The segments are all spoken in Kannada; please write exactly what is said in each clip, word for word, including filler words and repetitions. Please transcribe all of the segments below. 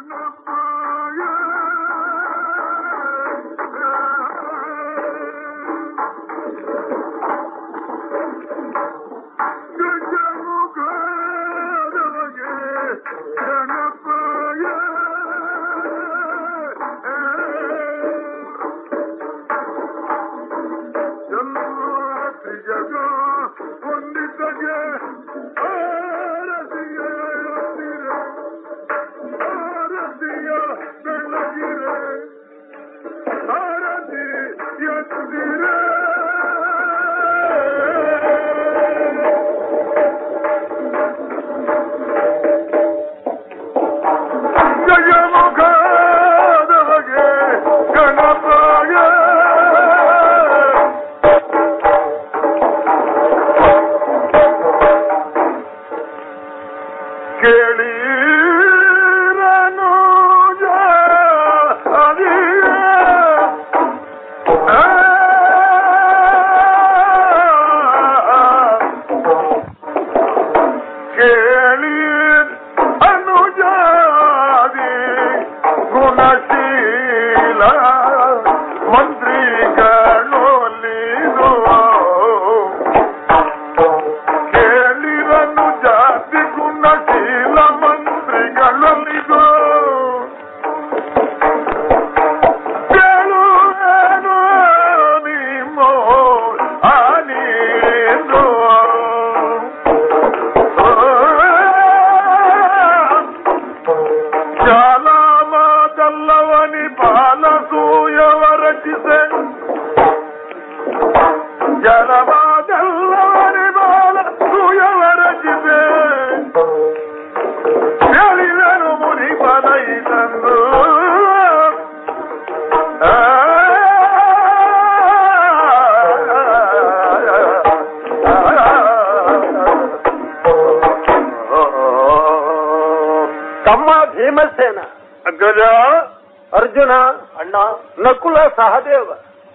ಭೀಮಸೇನ, ಅಗ್ರಜ, ಅರ್ಜುನ, ಅಣ್ಣ, ನಕುಲ, ಸಹದೇವ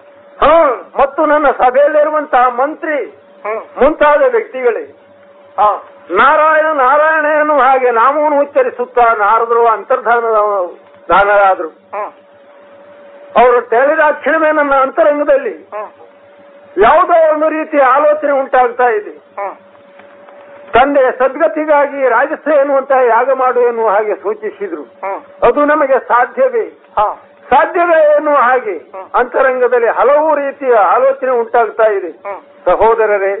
ಮತ್ತು ನನ್ನ ಸಭೆಯಲ್ಲಿರುವಂತಹ ಮಂತ್ರಿ ಮುಂತಾದ ವ್ಯಕ್ತಿಗಳೇ, ನಾರಾಯಣ ನಾರಾಯಣ ಎನ್ನುವ ಹಾಗೆ ನಾಮವನ್ನು ಉಚ್ಚರಿಸುತ್ತಾ ನಾರದರು ಅಂತರ್ಧಾನ ದಾನರಾದರು. ಅವರು ಹೇಳಿದ ಕ್ಷಣವೇ ನನ್ನ ಅಂತರಂಗದಲ್ಲಿ ಯಾವುದೋ ಒಂದು ರೀತಿಯ ಆಲೋಚನೆ ಉಂಟಾಗ್ತಾ ಇದೆ. ತಂದೆಯ ಸದ್ಗತಿಗಾಗಿ ರಾಜಸ ಎನ್ನುವಂತಹ ಯಾಗ ಮಾಡು ಎನ್ನುವ ಹಾಗೆ ಸೂಚಿಸಿದ್ರು. ಅದು ನಮಗೆ ಸಾಧ್ಯವೇ ಸಾಧ್ಯವೇ ಎನ್ನುವ ಹಾಗೆ ಅಂತರಂಗದಲ್ಲಿ ಹಲವು ರೀತಿಯ ಆಲೋಚನೆ ಉಂಟಾಗ್ತಾ ಇದೆ. ಸಹೋದರರೇ,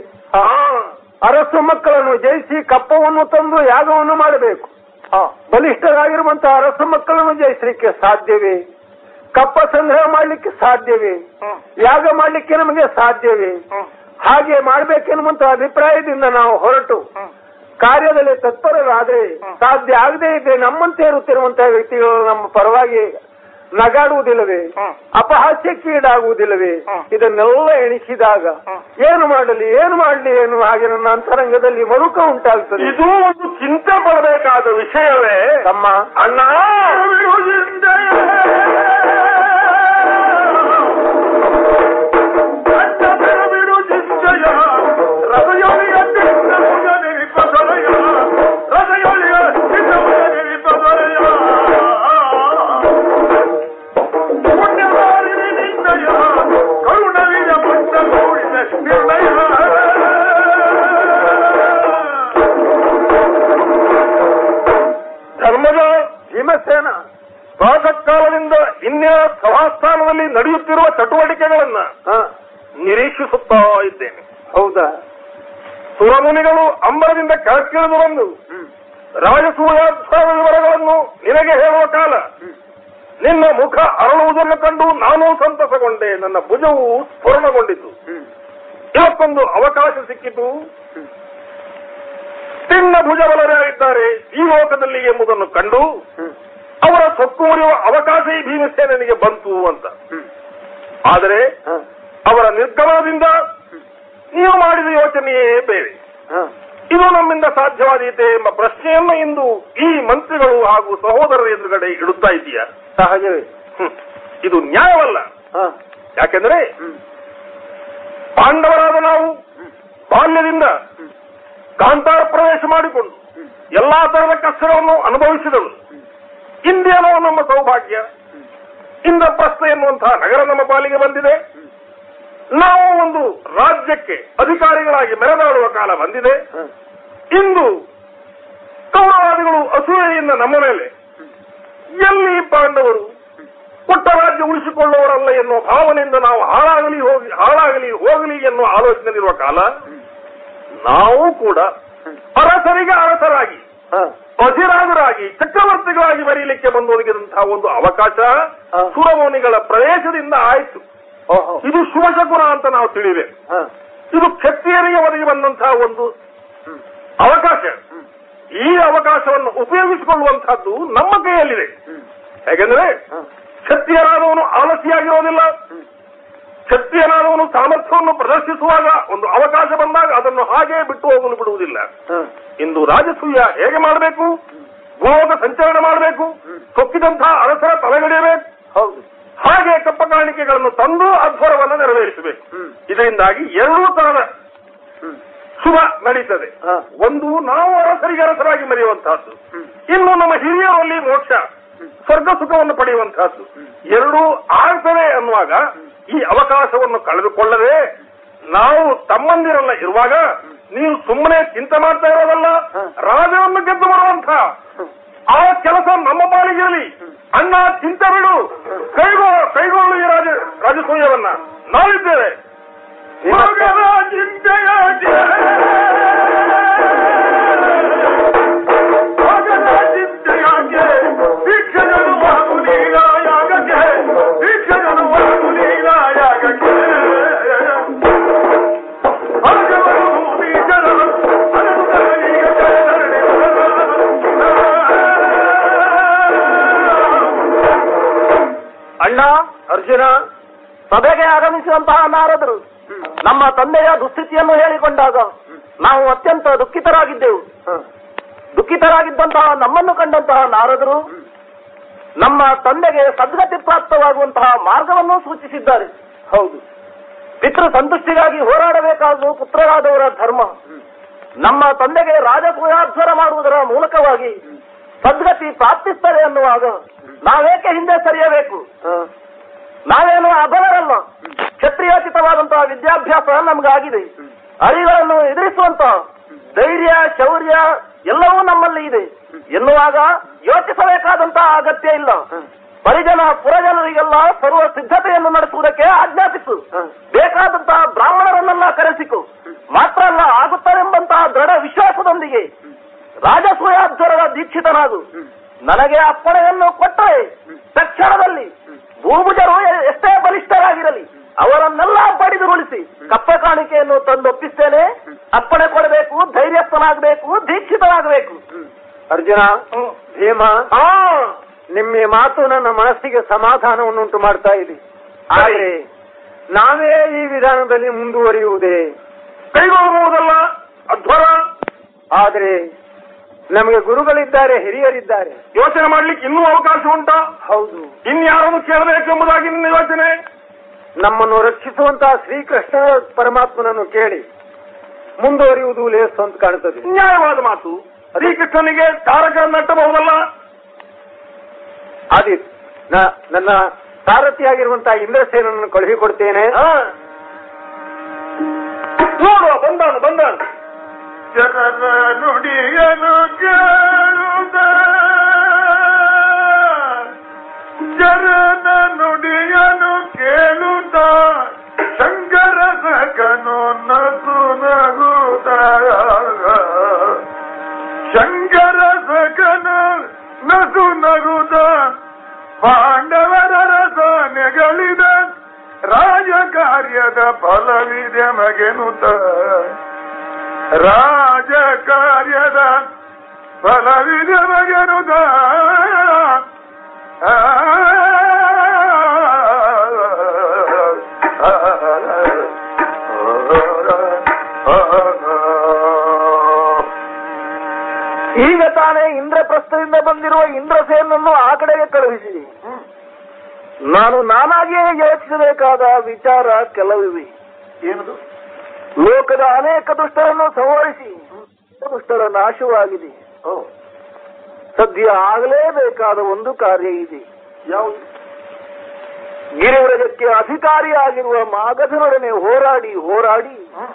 ಅರಸು ಮಕ್ಕಳನ್ನು ಜಯಿಸಿ ಕಪ್ಪವನ್ನು ತಂದು ಯಾಗವನ್ನು ಮಾಡಬೇಕು. ಬಲಿಷ್ಠರಾಗಿರುವಂತಹ ಅರಸು ಮಕ್ಕಳನ್ನು ಜಯಿಸಲಿಕ್ಕೆ ಸಾಧ್ಯವೇ? ಕಪ್ಪ ಸಂಗ್ರಹ ಮಾಡಲಿಕ್ಕೆ ಸಾಧ್ಯವೇ? ಯಾಗ ಮಾಡಲಿಕ್ಕೆ ನಮಗೆ ಸಾಧ್ಯವೇ? ಹಾಗೆ ಮಾಡಬೇಕೆನ್ನುವಂತ ಅಭಿಪ್ರಾಯದಿಂದ ನಾವು ಹೊರಟು ಕಾರ್ಯದಲ್ಲಿ ತತ್ಪರರಾದ್ರೆ ಸಾಧ್ಯ ಆಗದೇ ಇದ್ರೆ ನಮ್ಮಂತೆ ಇರುತ್ತಿರುವಂತಹ ವ್ಯಕ್ತಿಗಳು ನಮ್ಮ ಪರವಾಗಿ ನಗಾಡುವುದಿಲ್ಲವೇ? ಅಪಹಾಸ್ಯಕ್ಕೀಡಾಗುವುದಿಲ್ಲವೇ? ಇದನ್ನೆಲ್ಲ ಎಣಿಸಿದಾಗ ಏನು ಮಾಡಲಿ ಏನು ಮಾಡಲಿ ಎನ್ನುವ ಹಾಗೆ ನನ್ನ ಅಂತರಂಗದಲ್ಲಿ ಮರುಕ ಉಂಟಾಗ್ತದೆ. ಇದು ಒಂದು ಚಿಂತೆ ಪಡಬೇಕಾದ ವಿಷಯವೇ ತಮ್ಮ. ಅಣ್ಣ, ಧರ್ಮದ ಭೀಮಸೇನ, ಪ್ರಾತಃ ಕಾಲದಿಂದ ಇಂದಿನ ಸಭಾಸ್ಥಾನದಲ್ಲಿ ನಡೆಯುತ್ತಿರುವ ಚಟುವಟಿಕೆಗಳನ್ನ ನಿರೀಕ್ಷಿಸುತ್ತಾ ಇದ್ದೇನೆ. ಹೌದಾ? ಸುರಮುನಿಗಳು ಅಂಬರದಿಂದ ಕೆಳಕ್ಕಿಳಿದು ಬಂದು ರಾಜಸೂಯಾಧ್ಯಾಯ ವಿವರಗಳನ್ನು ನಿನಗೆ ಹೇಳುವ ಕಾಲ ನಿನ್ನ ಮುಖ ಅರಳುವುದನ್ನು ಕಂಡು ನಾನೂ ಸಂತಸಗೊಂಡೆ. ನನ್ನ ಭುಜವು ಸ್ಫುರಣಗೊಂಡಿತು. ಇವತ್ತೊಂದು ಅವಕಾಶ ಸಿಕ್ಕಿತು. ತಿನ್ನ ಭುಜಬಲರಾಗಿದ್ದಾರೆ ಈ ಲೋಕದಲ್ಲಿ ಎಂಬುದನ್ನು ಕಂಡು ಅವರ ಸೊಕ್ಕು ಮುರಿಯುವ ಅವಕಾಶ ಈ ಭೀಮಸೇನಿಗೆ ಬಂತು ಅಂತ. ಆದರೆ ಅವರ ನಿರ್ಗಮನದಿಂದ ನೀವು ಮಾಡಿದ ಯೋಚನೆಯೇ ಬೇರೆ. ಇದು ನಮ್ಮಿಂದ ಸಾಧ್ಯವಾದೀತೆ ಎಂಬ ಪ್ರಶ್ನೆಯನ್ನು ಇಂದು ಈ ಮಂತ್ರಿಗಳು ಹಾಗೂ ಸಹೋದರರ ಎದುರುಗಡೆ ಇಡುತ್ತಾ ಇದೆಯಾ? ಸಹಜವೇ. ಇದು ನ್ಯಾಯವಲ್ಲ. ಯಾಕೆಂದ್ರೆ ಪಾಂಡವರಾದ ನಾವು ಬಾಲ್ಯದಿಂದ ಕಾಂತಾರ ಪ್ರವೇಶ ಮಾಡಿಕೊಂಡು ಎಲ್ಲಾ ತರಹದ ಕಷ್ಟಗಳನ್ನು ಅನುಭವಿಸಿದವರು. ಇಂದಿನ ಇದೇನೋ ನಮ್ಮ ಸೌಭಾಗ್ಯ. ಇಂದ್ರಪ್ರಸ್ಥ ಎನ್ನುವಂತಹ ನಗರ ನಮ್ಮ ಪಾಲಿಗೆ ಬಂದಿದೆ. ನಾವು ಒಂದು ರಾಜ್ಯಕ್ಕೆ ಅಧಿಕಾರಿಗಳಾಗಿ ಮೆರೆದಾಡುವ ಕಾಲ ಬಂದಿದೆ. ಇಂದು ಕೌರವಾದಿಗಳು ಅಸೂಯೆಯಿಂದ ನಮ್ಮ ಮೇಲೆ ಎಲ್ಲಿ ಪಾಂಡವರು ಕೊಟ್ಟ ರಾಜ್ಯ ಉಳಿಸಿಕೊಳ್ಳುವವರಲ್ಲ ಎನ್ನುವ ಭಾವನೆಯಿಂದ ನಾವು ಹಾಳಾಗಲಿ ಹೋಗಿ ಹಾಳಾಗಲಿ ಹೋಗಲಿ ಎನ್ನುವ ಆಲೋಚನೆಯಲ್ಲಿರುವ ಕಾಲ ನಾವು ಕೂಡ ಅರಸರಿಗೆ ಅರಸರಾಗಿ ಅಧಿರಾಜರಾಗಿ ಚಕ್ರವರ್ತಿಗಳಾಗಿ ಬರೀಲಿಕ್ಕೆ ಬಂದೊದಗಿದಂತಹ ಒಂದು ಅವಕಾಶ ಸುರಮುನಿಗಳ ಪ್ರವೇಶದಿಂದ ಆಯಿತು. ಇದು ಶುಭಶಕುನ ಅಂತ ನಾವು ತಿಳಿವೆ. ಇದು ಕ್ಷತ್ರಿಯರಿಗೆ ಒದಗಿ ಬಂದಂತಹ ಒಂದು ಅವಕಾಶ. ಈ ಅವಕಾಶವನ್ನು ಉಪಯೋಗಿಸಿಕೊಳ್ಳುವಂತಹದ್ದು ನಮ್ಮ ಕೈಯಲ್ಲಿದೆ. ಹೇಗೆಂದ್ರೆ ಕ್ಷತ್ರಿಯನಾದವನು ಆಲಸ್ಯಾಗಿರೋದಿಲ್ಲ. ಕ್ಷತ್ರಿಯನಾದವನು ಸಾಮರ್ಥ್ಯವನ್ನು ಪ್ರದರ್ಶಿಸುವಾಗ ಒಂದು ಅವಕಾಶ ಬಂದಾಗ ಅದನ್ನು ಹಾಗೆ ಬಿಟ್ಟು ಹೋಗಲು ಬಿಡುವುದಿಲ್ಲ. ಇಂದು ರಾಜಸೂಯ ಹೇಗೆ ಮಾಡಬೇಕು, ಭೂಲೋಕ ಸಂಚಲನ ಮಾಡಬೇಕು, ಸೊಕ್ಕಿದಂತಹ ಅರಸರ ತಲೆಗಡಿಯಬೇಕು, ಹಾಗೆ ಕಪ್ಪ ಕಾಣಿಕೆಗಳನ್ನು ತಂದು ಅಧ್ವರವನ್ನು ನೆರವೇರಿಸಬೇಕು. ಇದರಿಂದಾಗಿ ಎರಡೂ ತರದ ಶುಭ ನಡೀತದೆ. ಒಂದು ನಾವು ಅರಸರಿಗೆ ಅರಸರಾಗಿ ಮೆರೆಯುವಂತಹದ್ದು, ಇನ್ನು ನಮ್ಮ ಹಿರಿಯರಲ್ಲಿ ಮೋಕ್ಷ ಸ್ವರ್ಗ ಸುಖವನ್ನು ಪಡೆಯುವಂತಹದ್ದು. ಎರಡೂ ಆಗ್ತದೆ ಅನ್ನುವಾಗ ಈ ಅವಕಾಶವನ್ನು ಕಳೆದುಕೊಳ್ಳದೆ ನಾವು ತಮ್ಮಂದಿರೆಲ್ಲ ಇರುವಾಗ ನೀವು ಸುಮ್ಮನೆ ಚಿಂತೆ ಮಾಡ್ತಾ ಇರೋದಲ್ಲ, ರಾಜವನ್ನು ಗೆದ್ದು ಬರುವಂತಹ ಆ ಕೆಲಸ ನಮ್ಮ ಪಾಲಿಗಿರಲಿ. ಅಣ್ಣ ಚಿಂತೆ ಬಿಡು, ಕೈಗೊ ಕೈಗೊಳ್ಳು ಈ ರಾಜ ರಾಜಸೂಯವನ್ನ ನಾವಿದ್ದೇವೆ. ಚಿಂತೆಯ ಚಿಂತೆಯಾಗೆ ದೀಕ್ಷೆಗಳು ಬಾಗುಲೀಲಾಯಾಗಕ್ಕೆ ದೀಕ್ಷೆಗಳು ಬಾಗುಲೀಲಾಯಾಗಕ್ಕೆ ಅಣ್ಣ ಅರ್ಜುನ, ಸಭೆಗೆ ಆಗಮಿಸುವಂತಹ ನಾರದರು ನಮ್ಮ ತಂದೆಯ ದುಸ್ಥಿತಿಯನ್ನು ಹೇಳಿಕೊಂಡಾಗ ನಾವು ಅತ್ಯಂತ ದುಃಖಿತರಾಗಿದ್ದೆವು. ದುಃಖಿತರಾಗಿದ್ದಂತಹ ನಮ್ಮನ್ನು ಕಂಡಂತಹ ನಾರದರು ನಮ್ಮ ತಂದೆಗೆ ಸದ್ಗತಿ ಪ್ರಾಪ್ತವಾಗುವಂತಹ ಮಾರ್ಗವನ್ನು ಸೂಚಿಸಿದ್ದಾರೆ. ಹೌದು, ಪಿತೃ ಸಂತುಷ್ಟಿಗಾಗಿ ಹೋರಾಡಬೇಕಾದ ಪುತ್ರರಾದವರ ಧರ್ಮ ನಮ್ಮ ತಂದೆಗೆ ರಾಜಪೂಜಾಧ್ವರ ಮಾಡುವುದರ ಮೂಲಕವಾಗಿ ಸದ್ಗತಿ ಪ್ರಾಪ್ತಿಸ್ತದೆ ಅನ್ನುವಾಗ ನಾವೇಕೆ ಹಿಂದೆ ಸರಿಯಬೇಕು? ನಾವೇನು ಅಬಲರಲ್ಲ. ಕ್ಷತ್ರಿಯೋಚಿತವಾದಂತಹ ವಿದ್ಯಾಭ್ಯಾಸ ನಮಗಾಗಿದೆ. ಅರಿಗಳನ್ನು ಎದುರಿಸುವಂತಹ ಧೈರ್ಯ, ಶೌರ್ಯ ಎಲ್ಲವೂ ನಮ್ಮಲ್ಲಿ ಇದೆ ಎನ್ನುವಾಗ ಯೋಚಿಸಬೇಕಾದಂತಹ ಅಗತ್ಯ ಇಲ್ಲ. ಪರಿಜನ ಪುರಜನರಿಗೆಲ್ಲ ಸರ್ವ ಸಿದ್ಧತೆಯನ್ನು ನಡೆಸುವುದಕ್ಕೆ ಆಜ್ಞಾಪಿಸು. ಬೇಕಾದಂತಹ ಬ್ರಾಹ್ಮಣರನ್ನೆಲ್ಲ ಕರೆಸಿಕು. ಮಾತ್ರ ಅಲ್ಲ, ಆಗುತ್ತಾರೆಂಬಂತಹ ದೃಢ ವಿಶ್ವಾಸದೊಂದಿಗೆ ರಾಜಸೂಯಾಧ್ವರದ ದೀಕ್ಷಿತನಾಗು. ನನಗೆ ಅಪ್ಪಣೆಯನ್ನು ಕೊಟ್ಟರೆ ತಕ್ಷಣದಲ್ಲಿ ಭೂಭುಜರು ಎಷ್ಟೇ ಬಲಿಷ್ಠರಾಗಿರಲಿ ಅವರನ್ನೆಲ್ಲ ಬಡಿದುರುಳಿಸಿ ಕಪ್ಪ ಕಾಣಿಕೆಯನ್ನು ತಂದೊಪ್ಪಿಸ್ತೇನೆ. ಅಪ್ಪಣೆ ಕೊಡಬೇಕು, ಧೈರ್ಯಸ್ಥನಾಗಬೇಕು, ದೀಕ್ಷಿತನಾಗಬೇಕು. ಅರ್ಜುನ, ಭೀಮ, ನಿಮ್ಮ ಮಾತು ನನ್ನ ಮನಸ್ಸಿಗೆ ಸಮಾಧಾನವನ್ನುಂಟು ಮಾಡ್ತಾ ಇದೆ. ಆದರೆ ನಾವೇ ಈ ವಿಧಾನದಲ್ಲಿ ಮುಂದುವರಿಯುವುದೇ? ಕೈಗೊಳ್ಳಬಹುದಲ್ಲ ಅಧ್ವರ. ಆದರೆ ನಮಗೆ ಗುರುಗಳಿದ್ದಾರೆ, ಹಿರಿಯರಿದ್ದಾರೆ. ಯೋಚನೆ ಮಾಡ್ಲಿಕ್ಕೆ ಇನ್ನೂ ಅವಕಾಶ ಉಂಟಾ? ಹೌದು. ಇನ್ಯಾರನ್ನು ಕೇಳಬೇಕೆಂಬುದಾಗಿ ನಿನ್ನ ಯೋಚನೆ. ನಮ್ಮನ್ನು ರಕ್ಷಿಸುವಂತಹ ಶ್ರೀಕೃಷ್ಣ ಪರಮಾತ್ಮನನ್ನು ಕೇಳಿ ಮುಂದುವರಿಯುವುದು ಲೇಸು ಅಂತ ಕಾಣುತ್ತದೆ. ನ್ಯಾಯವಾದ ಮಾತು. ಶ್ರೀಕೃಷ್ಣನಿಗೆ ತಾರಕವನ್ನು ನಟ್ಟಬಹುದಲ್ಲ. ಅದಿ ನನ್ನ ಸಾರಥಿಯಾಗಿರುವಂತಹ ಇಂದ್ರಸೇನನ್ನು ಕಳುಹಿಕೊಡ್ತೇನೆ. ನೋಡುವ, ಬಂದಾನು ಬಂದಾನು. ಜನರ ನುಡಿಯನು ಕೇಳುದ ಜನನ ನುಡಿಯನು ಕೇಳುತ್ತ ಶಂಕರ ಸಕನು ನಸು ನಗುತ್ತ ಶಂಕರ ಸಕನು ನಸು ನಗುತ್ತ ಪಾಂಡವರ ರಸ ನೆಗಳಿದ ರಾಜ ಕಾರ್ಯದ ಫಲವಿದೆ ಮಗೆನುತ ರಾಜ ಕಾರ್ಯದ ಫಲವಿದೆ ಮಗೆನುತ ಈಗ ತಾನೇ ಇಂದ್ರಪ್ರಸ್ಥದಿಂದ ಬಂದಿರುವ ಇಂದ್ರಸೇನನ್ನು ಆ ಕಡೆಗೆ ಕಳುಹಿಸಿ ನಾನು ನಾನಾಗಿಯೇ ಯೋಚಿಸಬೇಕಾದ ವಿಚಾರ ಕೆಲವಿವೆ. ಏನದು? ಲೋಕದ ಅನೇಕ ದುಷ್ಟರನ್ನು ಸಂಹರಿಸಿ ದುಷ್ಟರ ನಾಶವಾಗಿದೆ. ಸದ್ಯ ಆಗಲೇಬೇಕಾದ ಒಂದು ಕಾರ್ಯ ಇದೆ. ಯಾವುದು? ಗಿರಿವ್ರಜಕ್ಕೆ ಅಧಿಕಾರಿಯಾಗಿರುವ ಮಾಗಧನೊಡನೆ ಹೋರಾಡಿ ಹೋರಾಡಿ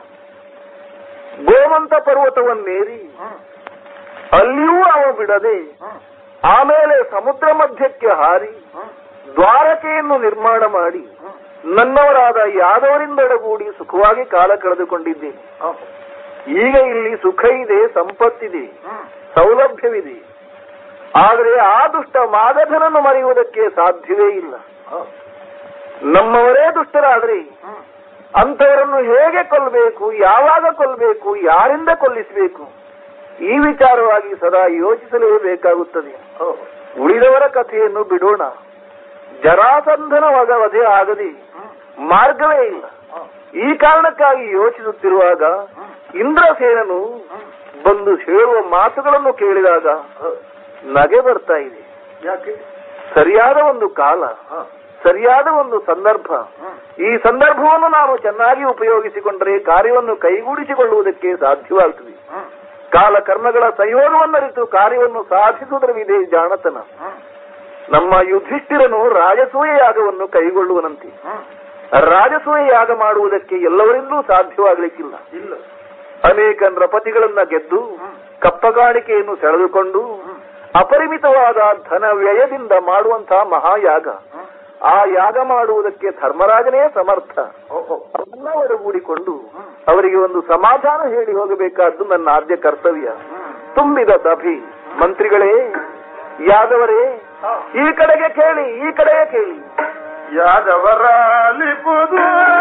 ಗೋಮಂತ ಪರ್ವತವನ್ನೇರಿ ಅಲ್ಲಿಯೂ ಅವ ಬಿಡದೆ ಆಮೇಲೆ ಸಮುದ್ರ ಮಧ್ಯಕ್ಕೆ ಹಾರಿ ದ್ವಾರಕೆಯನ್ನು ನಿರ್ಮಾಣ ಮಾಡಿ ನನ್ನವರಾದ ಯಾದವರಿಂದೊಡಗೂಡಿ ಸುಖವಾಗಿ ಕಾಲ ಕಳೆದುಕೊಂಡಿದ್ದೇನೆ. ಈಗ ಇಲ್ಲಿ ಸುಖ ಇದೆ, ಸಂಪತ್ತಿದೆ, ಸೌಲಭ್ಯವಿದೆ. ಆದರೆ ಆ ದುಷ್ಟ ಮಾಗಧನನ್ನು ಮರೆಯುವುದಕ್ಕೆ ಸಾಧ್ಯವೇ ಇಲ್ಲ. ನಮ್ಮವರೇ ದುಷ್ಟರಾದರೆ ಅಂಥವರನ್ನು ಹೇಗೆ ಕೊಲ್ಲಬೇಕು, ಯಾವಾಗ ಕೊಲ್ಲಬೇಕು, ಯಾರಿಂದ ಕೊಲ್ಲಿಸಬೇಕು, ಈ ವಿಚಾರವಾಗಿ ಸದಾ ಯೋಚಿಸಲೇಬೇಕಾಗುತ್ತದೆ. ಉಳಿದವರ ಕಥೆಯನ್ನು ಬಿಡೋಣ. ಜರಾಸಂಧನ ವಧೆ ಆಗದೆ ಮಾರ್ಗವೇ ಇಲ್ಲ. ಈ ಕಾರಣಕ್ಕಾಗಿ ಯೋಚಿಸುತ್ತಿರುವಾಗ ಇಂದ್ರಸೇನನು ಬಂದು ಹೇಳುವ ಮಾತುಗಳನ್ನು ಕೇಳಿದಾಗ ನಗೆ ಬರ್ತಾ ಇದೆ. ಯಾಕೆ? ಸರಿಯಾದ ಒಂದು ಕಾಲ, ಸರಿಯಾದ ಒಂದು ಸಂದರ್ಭ. ಈ ಸಂದರ್ಭವನ್ನು ನಾವು ಚೆನ್ನಾಗಿ ಉಪಯೋಗಿಸಿಕೊಂಡರೆ ಕಾರ್ಯವನ್ನು ಕೈಗೂಡಿಸಿಕೊಳ್ಳುವುದಕ್ಕೆ ಸಾಧ್ಯವಾಗುತ್ತದೆ. ಕಾಲ ಕರ್ಮಗಳ ಸಂಯೋಗವನ್ನರಿತು ಕಾರ್ಯವನ್ನು ಸಾಧಿಸುವುದರವಿದೆ ಜಾಣತನ. ನಮ್ಮ ಯುಧಿಷ್ಠಿರನು ರಾಜಸೂಯ ಯಾಗವನ್ನು ಕೈಗೊಳ್ಳುವನಂತೆ. ರಾಜಸೂಯ ಯಾಗ ಮಾಡುವುದಕ್ಕೆ ಎಲ್ಲವರಿಂದಲೂ ಸಾಧ್ಯವಾಗಲಿಕ್ಕಿಲ್ಲ. ಇಲ್ಲ. ಅನೇಕ ನೃಪತಿಗಳನ್ನ ಗೆದ್ದು ಕಪ್ಪಗಾಣಿಕೆಯನ್ನು ಸೆಳೆದುಕೊಂಡು ಅಪರಿಮಿತವಾದ ಧನ ವ್ಯಯದಿಂದ ಮಾಡುವಂತಹ ಮಹಾಯಾಗ. ಆ ಯಾಗ ಮಾಡುವುದಕ್ಕೆ ಧರ್ಮರಾಜನೇ ಸಮರ್ಥ. ಅವನ್ನ ಒಡಗೂಡಿಕೊಂಡು ಅವರಿಗೆ ಒಂದು ಸಮಾಧಾನ ಹೇಳಿ ಹೋಗಬೇಕಾದ್ದು ನನ್ನ ಆದ್ಯ ಕರ್ತವ್ಯ. ತುಂಬಿದ ಸಭೆ, ಮಂತ್ರಿಗಳೇ, ಯಾದವರೇ, ಈ ಕಡೆಗೆ ಕೇಳಿ, ಈ ಕಡೆಗೆ ಕೇಳಿ. ಯಾದವರಾಲಿಪುದು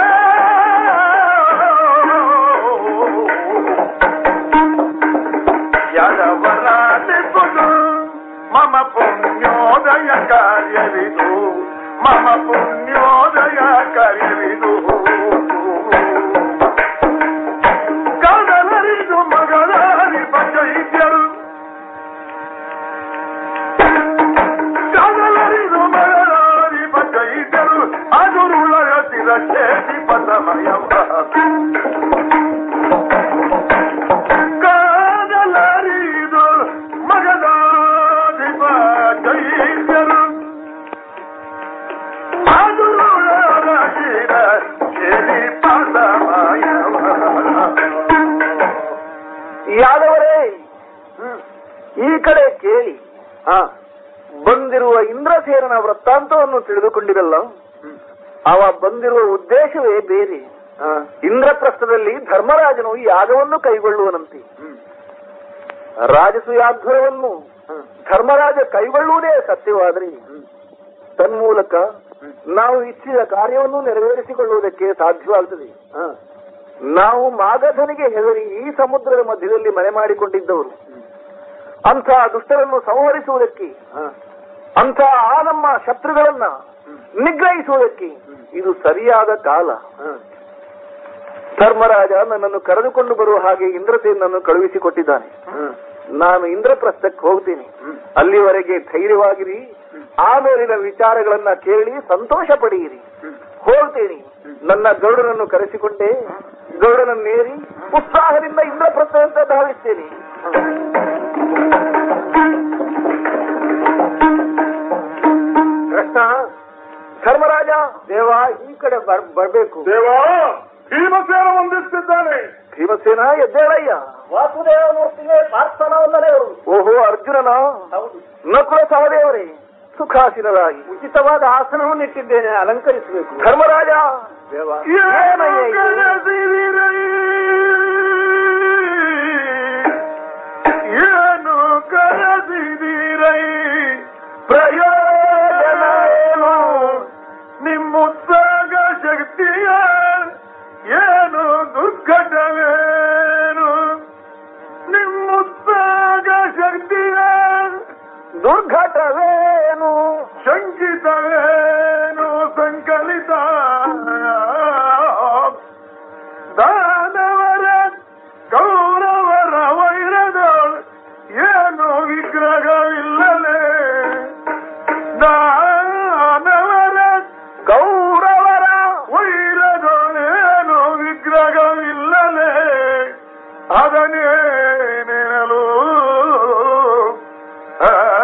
ಯಾದವರಾಲಿಪುದು ಮಮ ಪುಣ್ಯೋದಯ ಕಾರ್ಯವಿದು, ಮಮ ಪುಣ್ಯೋದಯ ಕಾರ್ಯವಿದು. ಕಡಲರಿದು ಮಗಳಾರಿ ಬಚೈತ್ಯರು, ಕಡಲರಿದು ಮಗಳಾರಿ ಬಚೈತ್ಯರು, ಅದುರುಳಯ ಶಿರಶೇಷಿ ಪದಮಯವ. ಕಡಲರಿದು ಮಗದಾದಿ ಬಚೈತ್ಯರು, ಯಾದವರೇ, ಈ ಕಡೆ ಕೇಳಿ. ಬಂದಿರುವ ಇಂದ್ರಸೇನನ ವೃತ್ತಾಂತವನ್ನು ತಿಳಿದುಕೊಂಡಿರಲ್ಲ. ಅವ ಬಂದಿರುವ ಉದ್ದೇಶವೇ ಬೇರೆ. ಇಂದ್ರಪ್ರಸ್ಥದಲ್ಲಿ ಧರ್ಮರಾಜನು ಯಾಗವನ್ನು ಕೈಗೊಳ್ಳುವನಂತೆ. ರಾಜಸೂಯಾಧ್ವರವನ್ನು ಧರ್ಮರಾಜ ಕೈಗೊಳ್ಳುವುದೇ ಸತ್ಯವಾದರೆ ತನ್ಮೂಲಕ ನಾವು ಇಚ್ಛಿದ ಕಾರ್ಯವನ್ನು ನೆರವೇರಿಸಿಕೊಳ್ಳುವುದಕ್ಕೆ ಸಾಧ್ಯವಾಗುತ್ತದೆ. ನಾವು ಮಾಗಧನಿಗೆ ಹೆದರಿ ಈ ಸಮುದ್ರದ ಮಧ್ಯದಲ್ಲಿ ಮನೆ ಮಾಡಿಕೊಂಡಿದ್ದವರು. ಅಂಥ ದುಷ್ಟರನ್ನು ಸಂಹರಿಸುವುದಕ್ಕೆ, ಅಂಥ ಆ ನಮ್ಮ ಶತ್ರುಗಳನ್ನ ನಿಗ್ರಹಿಸುವುದಕ್ಕೆ ಇದು ಸರಿಯಾದ ಕಾಲ. ಧರ್ಮರಾಜ ನನ್ನನ್ನು ಕರೆದುಕೊಂಡು ಬರುವ ಹಾಗೆ ಇಂದ್ರಸೇನನ್ನು ಕಳುಹಿಸಿಕೊಟ್ಟಿದ್ದಾನೆ. ನಾನು ಇಂದ್ರಪ್ರಸ್ಥಕ್ಕೆ ಹೋಗ್ತೀನಿ. ಅಲ್ಲಿವರೆಗೆ ಧೈರ್ಯವಾಗಿರಿ. ಆಮೇಲಿನ ವಿಚಾರಗಳನ್ನ ಕೇಳಿ ಸಂತೋಷ ಪಡೆಯಿರಿ. ಹೋಗ್ತೀನಿ. ನನ್ನ ಗರುಡನನ್ನು ಕರೆಸಿಕೊಂಡೆ. ಗರುಡನನ್ನೇರಿ ಉತ್ಸಾಹದಿಂದ ಇಂದ್ರಪ್ರಸ್ಥದಂತೆ ಧಾವಿಸ್ತೇನೆ. ಕೃಷ್ಣ, ಧರ್ಮರಾಜ, ದೇವ ಈ ಕಡೆ ಬರಬೇಕು. ದೇವ, ಭೀಮಸೇನ ವಂದಿಸುತ್ತಿದ್ದಾನೆ. ಭೀಮಸೇನ, ಎದ್ದೇಳಯ್ಯ. ವಾಸುದೇವ ಮೂರ್ತಿಗೆ ಪ್ರಾರ್ಥನಾ. ಓಹೋ, ಅರ್ಜುನನ. ನಕುಲ ಸಹದೇವರೇ, ಸುಖಾಸೀನರಾಗಿ ಉಚಿತವಾದ ಆಸನವನ್ನು ಇಟ್ಟಿದ್ದೇನೆ, ಅಲಂಕರಿಸಬೇಕು. ಧರ್ಮರಾಜ, ಏನು ಕರೆದಿರೈ, ಪ್ರಯೋಜನೇನು ನಿಮ್ಮುತ್ತಾಗ ಶಕ್ತಿಯ, ಏನು ದುರ್ಘಟವೇನು ನಿಮ್ಮುತ್ತಾಗ ಶಕ್ತಿಯ, ದುರ್ಘಟವೇನು ಶಂಕಿತವೇನು ಸಂಕಲಿತ, ದಾನವರ ಕೌರವರ ವೈರದ ಏನು ವಿಗ್ರಹವಿಲ್ಲಲೇ, ದಾನವರ ಕೌರವರ ವೈರದ ಏನು ವಿಗ್ರಹವಿಲ್ಲಲೇ, ಅದನ್ನೇನೆನಲು ಆ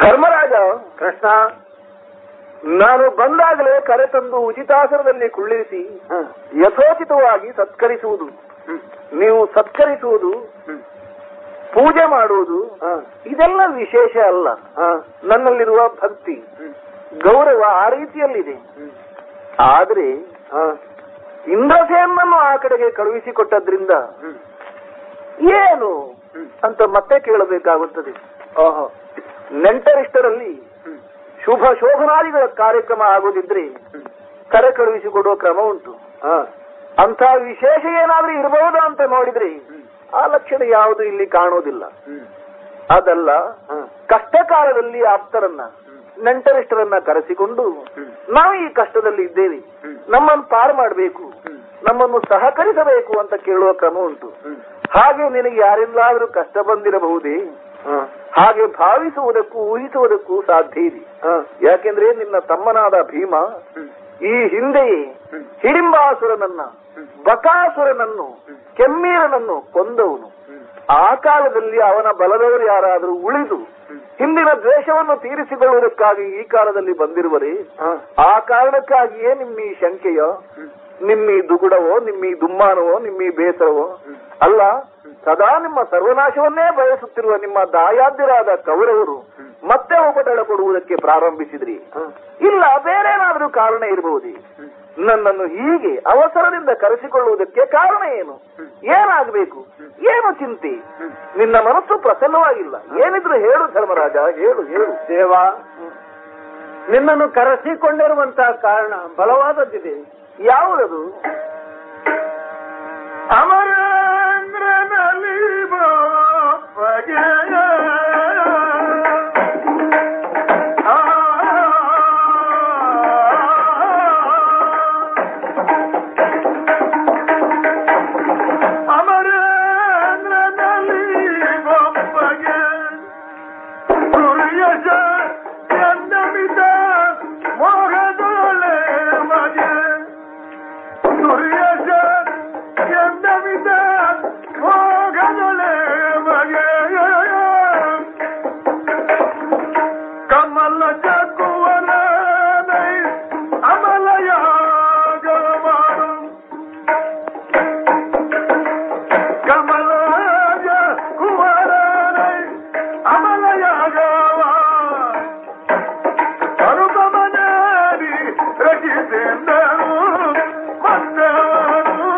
ಧರ್ಮರಾಜ ಕೃಷ್ಣ, ನಾನು ಬಂದಾಗಲೇ ಕರೆತಂದು ಉಚಿತಾಸನದಲ್ಲಿ ಕುಳ್ಳಿರಿಸಿ ಯಥೋಚಿತವಾಗಿ ಸತ್ಕರಿಸುವುದು, ನೀವು ಸತ್ಕರಿಸುವುದು, ಪೂಜೆ ಮಾಡುವುದು ಇದೆಲ್ಲ ವಿಶೇಷ ಅಲ್ಲ. ನನ್ನಲ್ಲಿರುವ ಭಕ್ತಿ ಗೌರವ ಆ ರೀತಿಯಲ್ಲಿದೆ. ಆದ್ರೆ ಇಂದ್ರಸೇನನ್ನು ಆ ಕಡೆಗೆ ಕಳುಹಿಸಿಕೊಟ್ಟದ್ರಿಂದ ಏನು ಅಂತ ಮತ್ತೆ ಕೇಳಬೇಕಾಗುತ್ತದೆ. ಓಹೋ, ನೆಂಟರಿಷ್ಟರಲ್ಲಿ ಶುಭ ಶೋಭನಾದಿಗಳ ಕಾರ್ಯಕ್ರಮ ಆಗುದಿದ್ರೆ ಕರೆ ಕಳುಹಿಸಿಕೊಡುವ ಕ್ರಮ ಉಂಟು. ಅಂತ ವಿಶೇಷ ಏನಾದ್ರೂ ಇರಬಹುದಾ ಅಂತ ನೋಡಿದ್ರೆ ಆ ಲಕ್ಷಣ ಯಾವುದು ಇಲ್ಲಿ ಕಾಣುವುದಿಲ್ಲ. ಅದಲ್ಲ, ಕಷ್ಟ ಕಾಲದಲ್ಲಿ ಆಪ್ತರನ್ನ ನೆಂಟರಿಷ್ಟರನ್ನ ಕರೆಸಿಕೊಂಡು ನಾವು ಈ ಕಷ್ಟದಲ್ಲಿ ಇದ್ದೇವೆ, ನಮ್ಮನ್ನು ಪಾರು ಮಾಡಬೇಕು, ನಮ್ಮನ್ನು ಸಹಕರಿಸಬೇಕು ಅಂತ ಕೇಳುವ ಕ್ರಮ ಉಂಟು. ಹಾಗೆ ನಿನಗೆ ಯಾರಿಂದಾದ್ರೂ ಕಷ್ಟ ಬಂದಿರಬಹುದೇ? ಹಾಗೆ ಭಾವಿಸುವುದಕ್ಕೂ ಊಹಿಸುವುದಕ್ಕೂ ಸಾಧ್ಯ ಇದೆ. ಯಾಕೆಂದ್ರೆ ನಿನ್ನ ತಮ್ಮನಾದ ಭೀಮ ಈ ಹಿಂದೆಯೇ ಹಿಡಿಂಬಾಸುರನನ್ನ, ಬಕಾಸುರನನ್ನು, ಕೆಮ್ಮೀರನನ್ನು ಕೊಂದವನು. ಆ ಕಾಲದಲ್ಲಿ ಅವನ ಬಲದವರು ಯಾರಾದರೂ ಉಳಿದು ಹಿಂದಿನ ದ್ವೇಷವನ್ನು ತೀರಿಸಿಕೊಳ್ಳುವುದಕ್ಕಾಗಿ ಈ ಕಾಲದಲ್ಲಿ ಬಂದಿರುವರೇ? ಆ ಕಾರಣಕ್ಕಾಗಿಯೇ ನಿಮ್ಮ ಈ ಶಂಕೆಯೋ, ನಿಮ್ಮಿ ದುಗುಡವೋ, ನಿಮ್ಮಿ ದುಮ್ಮಾನವೋ, ನಿಮ್ಮಿ ಬೇಸರವೋ ಅಲ್ಲ. ಸದಾ ನಿಮ್ಮ ಸರ್ವನಾಶವನ್ನೇ ಬಯಸುತ್ತಿರುವ ನಿಮ್ಮ ದಾಯಾದ್ಯರಾದ ಕೌರವರು ಮತ್ತೆ ಉಪಟಳ ಕೊಡುವುದಕ್ಕೆ ಪ್ರಾರಂಭಿಸಿದ್ರಿ. ಇಲ್ಲ, ಬೇರೇನಾದ್ರೂ ಕಾರಣ ಇರಬಹುದೇ? ನನ್ನನ್ನು ಹೀಗೆ ಅವಸರದಿಂದ ಕರೆಸಿಕೊಳ್ಳುವುದಕ್ಕೆ ಕಾರಣ ಏನು? ಏನಾಗಬೇಕು? ಏನು ಚಿಂತೆ? ನಿನ್ನ ಮನಸ್ಸು ಪ್ರಸನ್ನವಾಗಿಲ್ಲ. ಏನಿದ್ರು ಹೇಳು ಧರ್ಮರಾಜ, ಹೇಳು ಹೇಳು. ದೇವ, ನಿನ್ನನ್ನು ಕರೆಸಿಕೊಂಡಿರುವಂತಹ ಕಾರಣ ಬಲವಾದದ್ದಿದೆ. ಯಾವುದದು? ಅಮರೇಂದ್ರನಲ್ಲಿ ಬಗೆ ಅಮರೇಂದ್ರನಲ್ಲಿ ಬಗೆ ದುರ್ಯಶ ಎಂದಮಿತ ಮೋಹದೊಳೆ ಮಗೆ ದುರ್ಯಶ ಎಂದಮಿತ ಮೋಹದೊಳೆ ಮಗೆ ಕಮಲ ಚಕುವನ ಅಮಲಯಾಗ ಮಾಡು ಕಮಲಜ ಕುವರ ಅಮಲಯಾಗವ ಅನುಪಮನಾದಿ ರಚಿಸಿದರು ಮಂದವರು.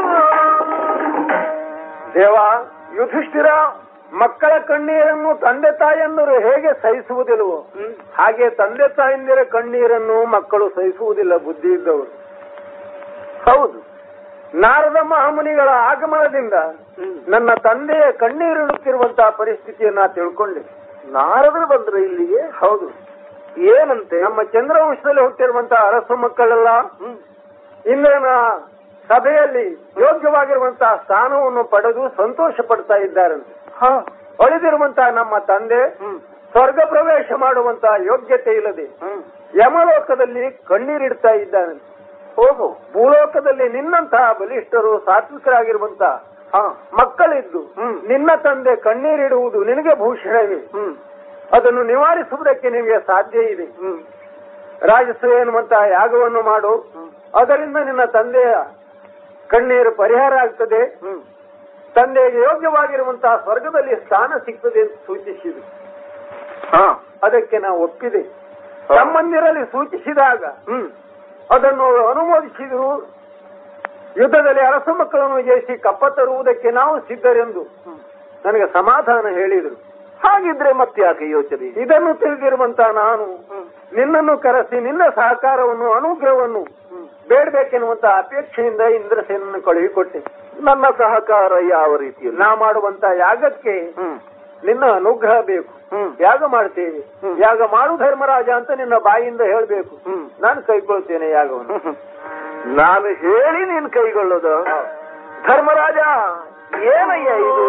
ದೇವ, ಯುಧಿಷ್ಠಿರ ಮಕ್ಕಳ ಕಣ್ಣೀರನ್ನು ತಂದೆ ತಾಯಂದರು ಹೇಗೆ ಸಹಿಸುವುದಿಲ್ಲವೋ ಹಾಗೆ ತಂದೆ ತಾಯಂದಿರ ಕಣ್ಣೀರನ್ನು ಮಕ್ಕಳು ಸಹಿಸುವುದಿಲ್ಲ ಬುದ್ಧಿ ಇದ್ದವರು. ಹೌದು, ನಾರದ ಮಹಾಮುನಿಗಳ ಆಗಮನದಿಂದ ನನ್ನ ತಂದೆಯ ಕಣ್ಣೀರಿಡುತ್ತಿರುವಂತಹ ಪರಿಸ್ಥಿತಿಯನ್ನ ತಿಳ್ಕೊಂಡೆ. ನಾರದರು ಬಂದ್ರೆ ಇಲ್ಲಿಗೆ? ಹೌದು. ಏನಂತೆ? ನಮ್ಮ ಚಂದ್ರವಂಶದಲ್ಲಿ ಹುಟ್ಟಿರುವಂತಹ ಅರಸು ಮಕ್ಕಳೆಲ್ಲ ಇಂದ್ರನ ಸಭೆಯಲ್ಲಿ ಯೋಗ್ಯವಾಗಿರುವಂತಹ ಸ್ಥಾನವನ್ನು ಪಡೆದು ಸಂತೋಷ ಪಡ್ತಾ ಇದ್ದಾರಂತೆ. ಉಳಿದಿರುವಂತಹ ನಮ್ಮ ತಂದೆ ಸ್ವರ್ಗ ಪ್ರವೇಶ ಮಾಡುವಂತಹ ಯೋಗ್ಯತೆ ಇಲ್ಲದೆ ಯಮಲೋಕದಲ್ಲಿ ಕಣ್ಣೀರಿಡ್ತಾ ಇದ್ದಾನಂತೆ. ಹೋಗು, ಭೂಲೋಕದಲ್ಲಿ ನಿನ್ನಂತಹ ಬಲಿಷ್ಠರು ಸಾತ್ವಿಕರಾಗಿರುವಂತಹ ಮಕ್ಕಳಿದ್ದು ನಿನ್ನ ತಂದೆ ಕಣ್ಣೀರಿಡುವುದು ನಿನಗೆ ಭೂಷಣವೇ? ಅದನ್ನು ನಿವಾರಿಸುವುದಕ್ಕೆ ನಿಮಗೆ ಸಾಧ್ಯ ಇದೆ. ರಾಜಸೂಯ ಎನ್ನುವಂತಹ ಯಾಗವನ್ನು ಮಾಡು, ಅದರಿಂದ ನಿನ್ನ ತಂದೆಯ ಕಣ್ಣೀರು ಪರಿಹಾರ ಆಗ್ತದೆ, ತಂದೆಗೆ ಯೋಗ್ಯವಾಗಿರುವಂತಹ ಸ್ವರ್ಗದಲ್ಲಿ ಸ್ಥಾನ ಸಿಗ್ತದೆ ಅಂತ ಸೂಚಿಸಿದೆ. ಅದಕ್ಕೆ ನಾವು ಒಪ್ಪಿದೆ. ತಮ್ಮಂದಿರಲ್ಲಿ ಸೂಚಿಸಿದಾಗ ಅದನ್ನು ಅನುಮೋದಿಸಿದರು. ಯುದ್ಧದಲ್ಲಿ ಅರಸ ಮಕ್ಕಳನ್ನು ಜಯಿಸಿ ಕಪ್ಪ ತರುವುದಕ್ಕೆ ನಾವು ಸಿದ್ಧರೆಂದು ನನಗೆ ಸಮಾಧಾನ ಹೇಳಿದರು. ಹಾಗಿದ್ರೆ ಮತ್ತೆ ಯಾಕೆ ಯೋಚನೆ? ಇದನ್ನು ತಿಳಿದಿರುವಂತಹ ನಾನು ನಿನ್ನನ್ನು ಕರೆಸಿ ನಿನ್ನ ಸಹಕಾರವನ್ನು ಅನುಗ್ರಹವನ್ನು ಬೇಡಬೇಕೆನ್ನುವಂತಹ ಅಪೇಕ್ಷೆಯಿಂದ ಇಂದ್ರಸೇನನ್ನು ಕಳುಹಿಕೊಟ್ಟೆ. ನನ್ನ ಸಹಕಾರ ಯಾವ ರೀತಿಯಲ್ಲಿ? ನಾ ಮಾಡುವಂತಹ ಯಾಗಕ್ಕೆ ನಿನ್ನ ಅನುಗ್ರಹ ಬೇಕು. ಯಾಗ ಮಾಡ್ತೇವೆ, ಯಾಗ ಮಾಡು ಧರ್ಮರಾಜ ಅಂತ ನಿನ್ನ ಬಾಯಿಯಿಂದ ಹೇಳಬೇಕು. ನಾನು ಕೈಗೊಳ್ತೇನೆ ಯಾಗವನ್ನು. ನಾನು ಹೇಳಿ ನೀನು ಕೈಗೊಳ್ಳೋದು? ಧರ್ಮರಾಜ, ಏನಯ್ಯ ಇದು?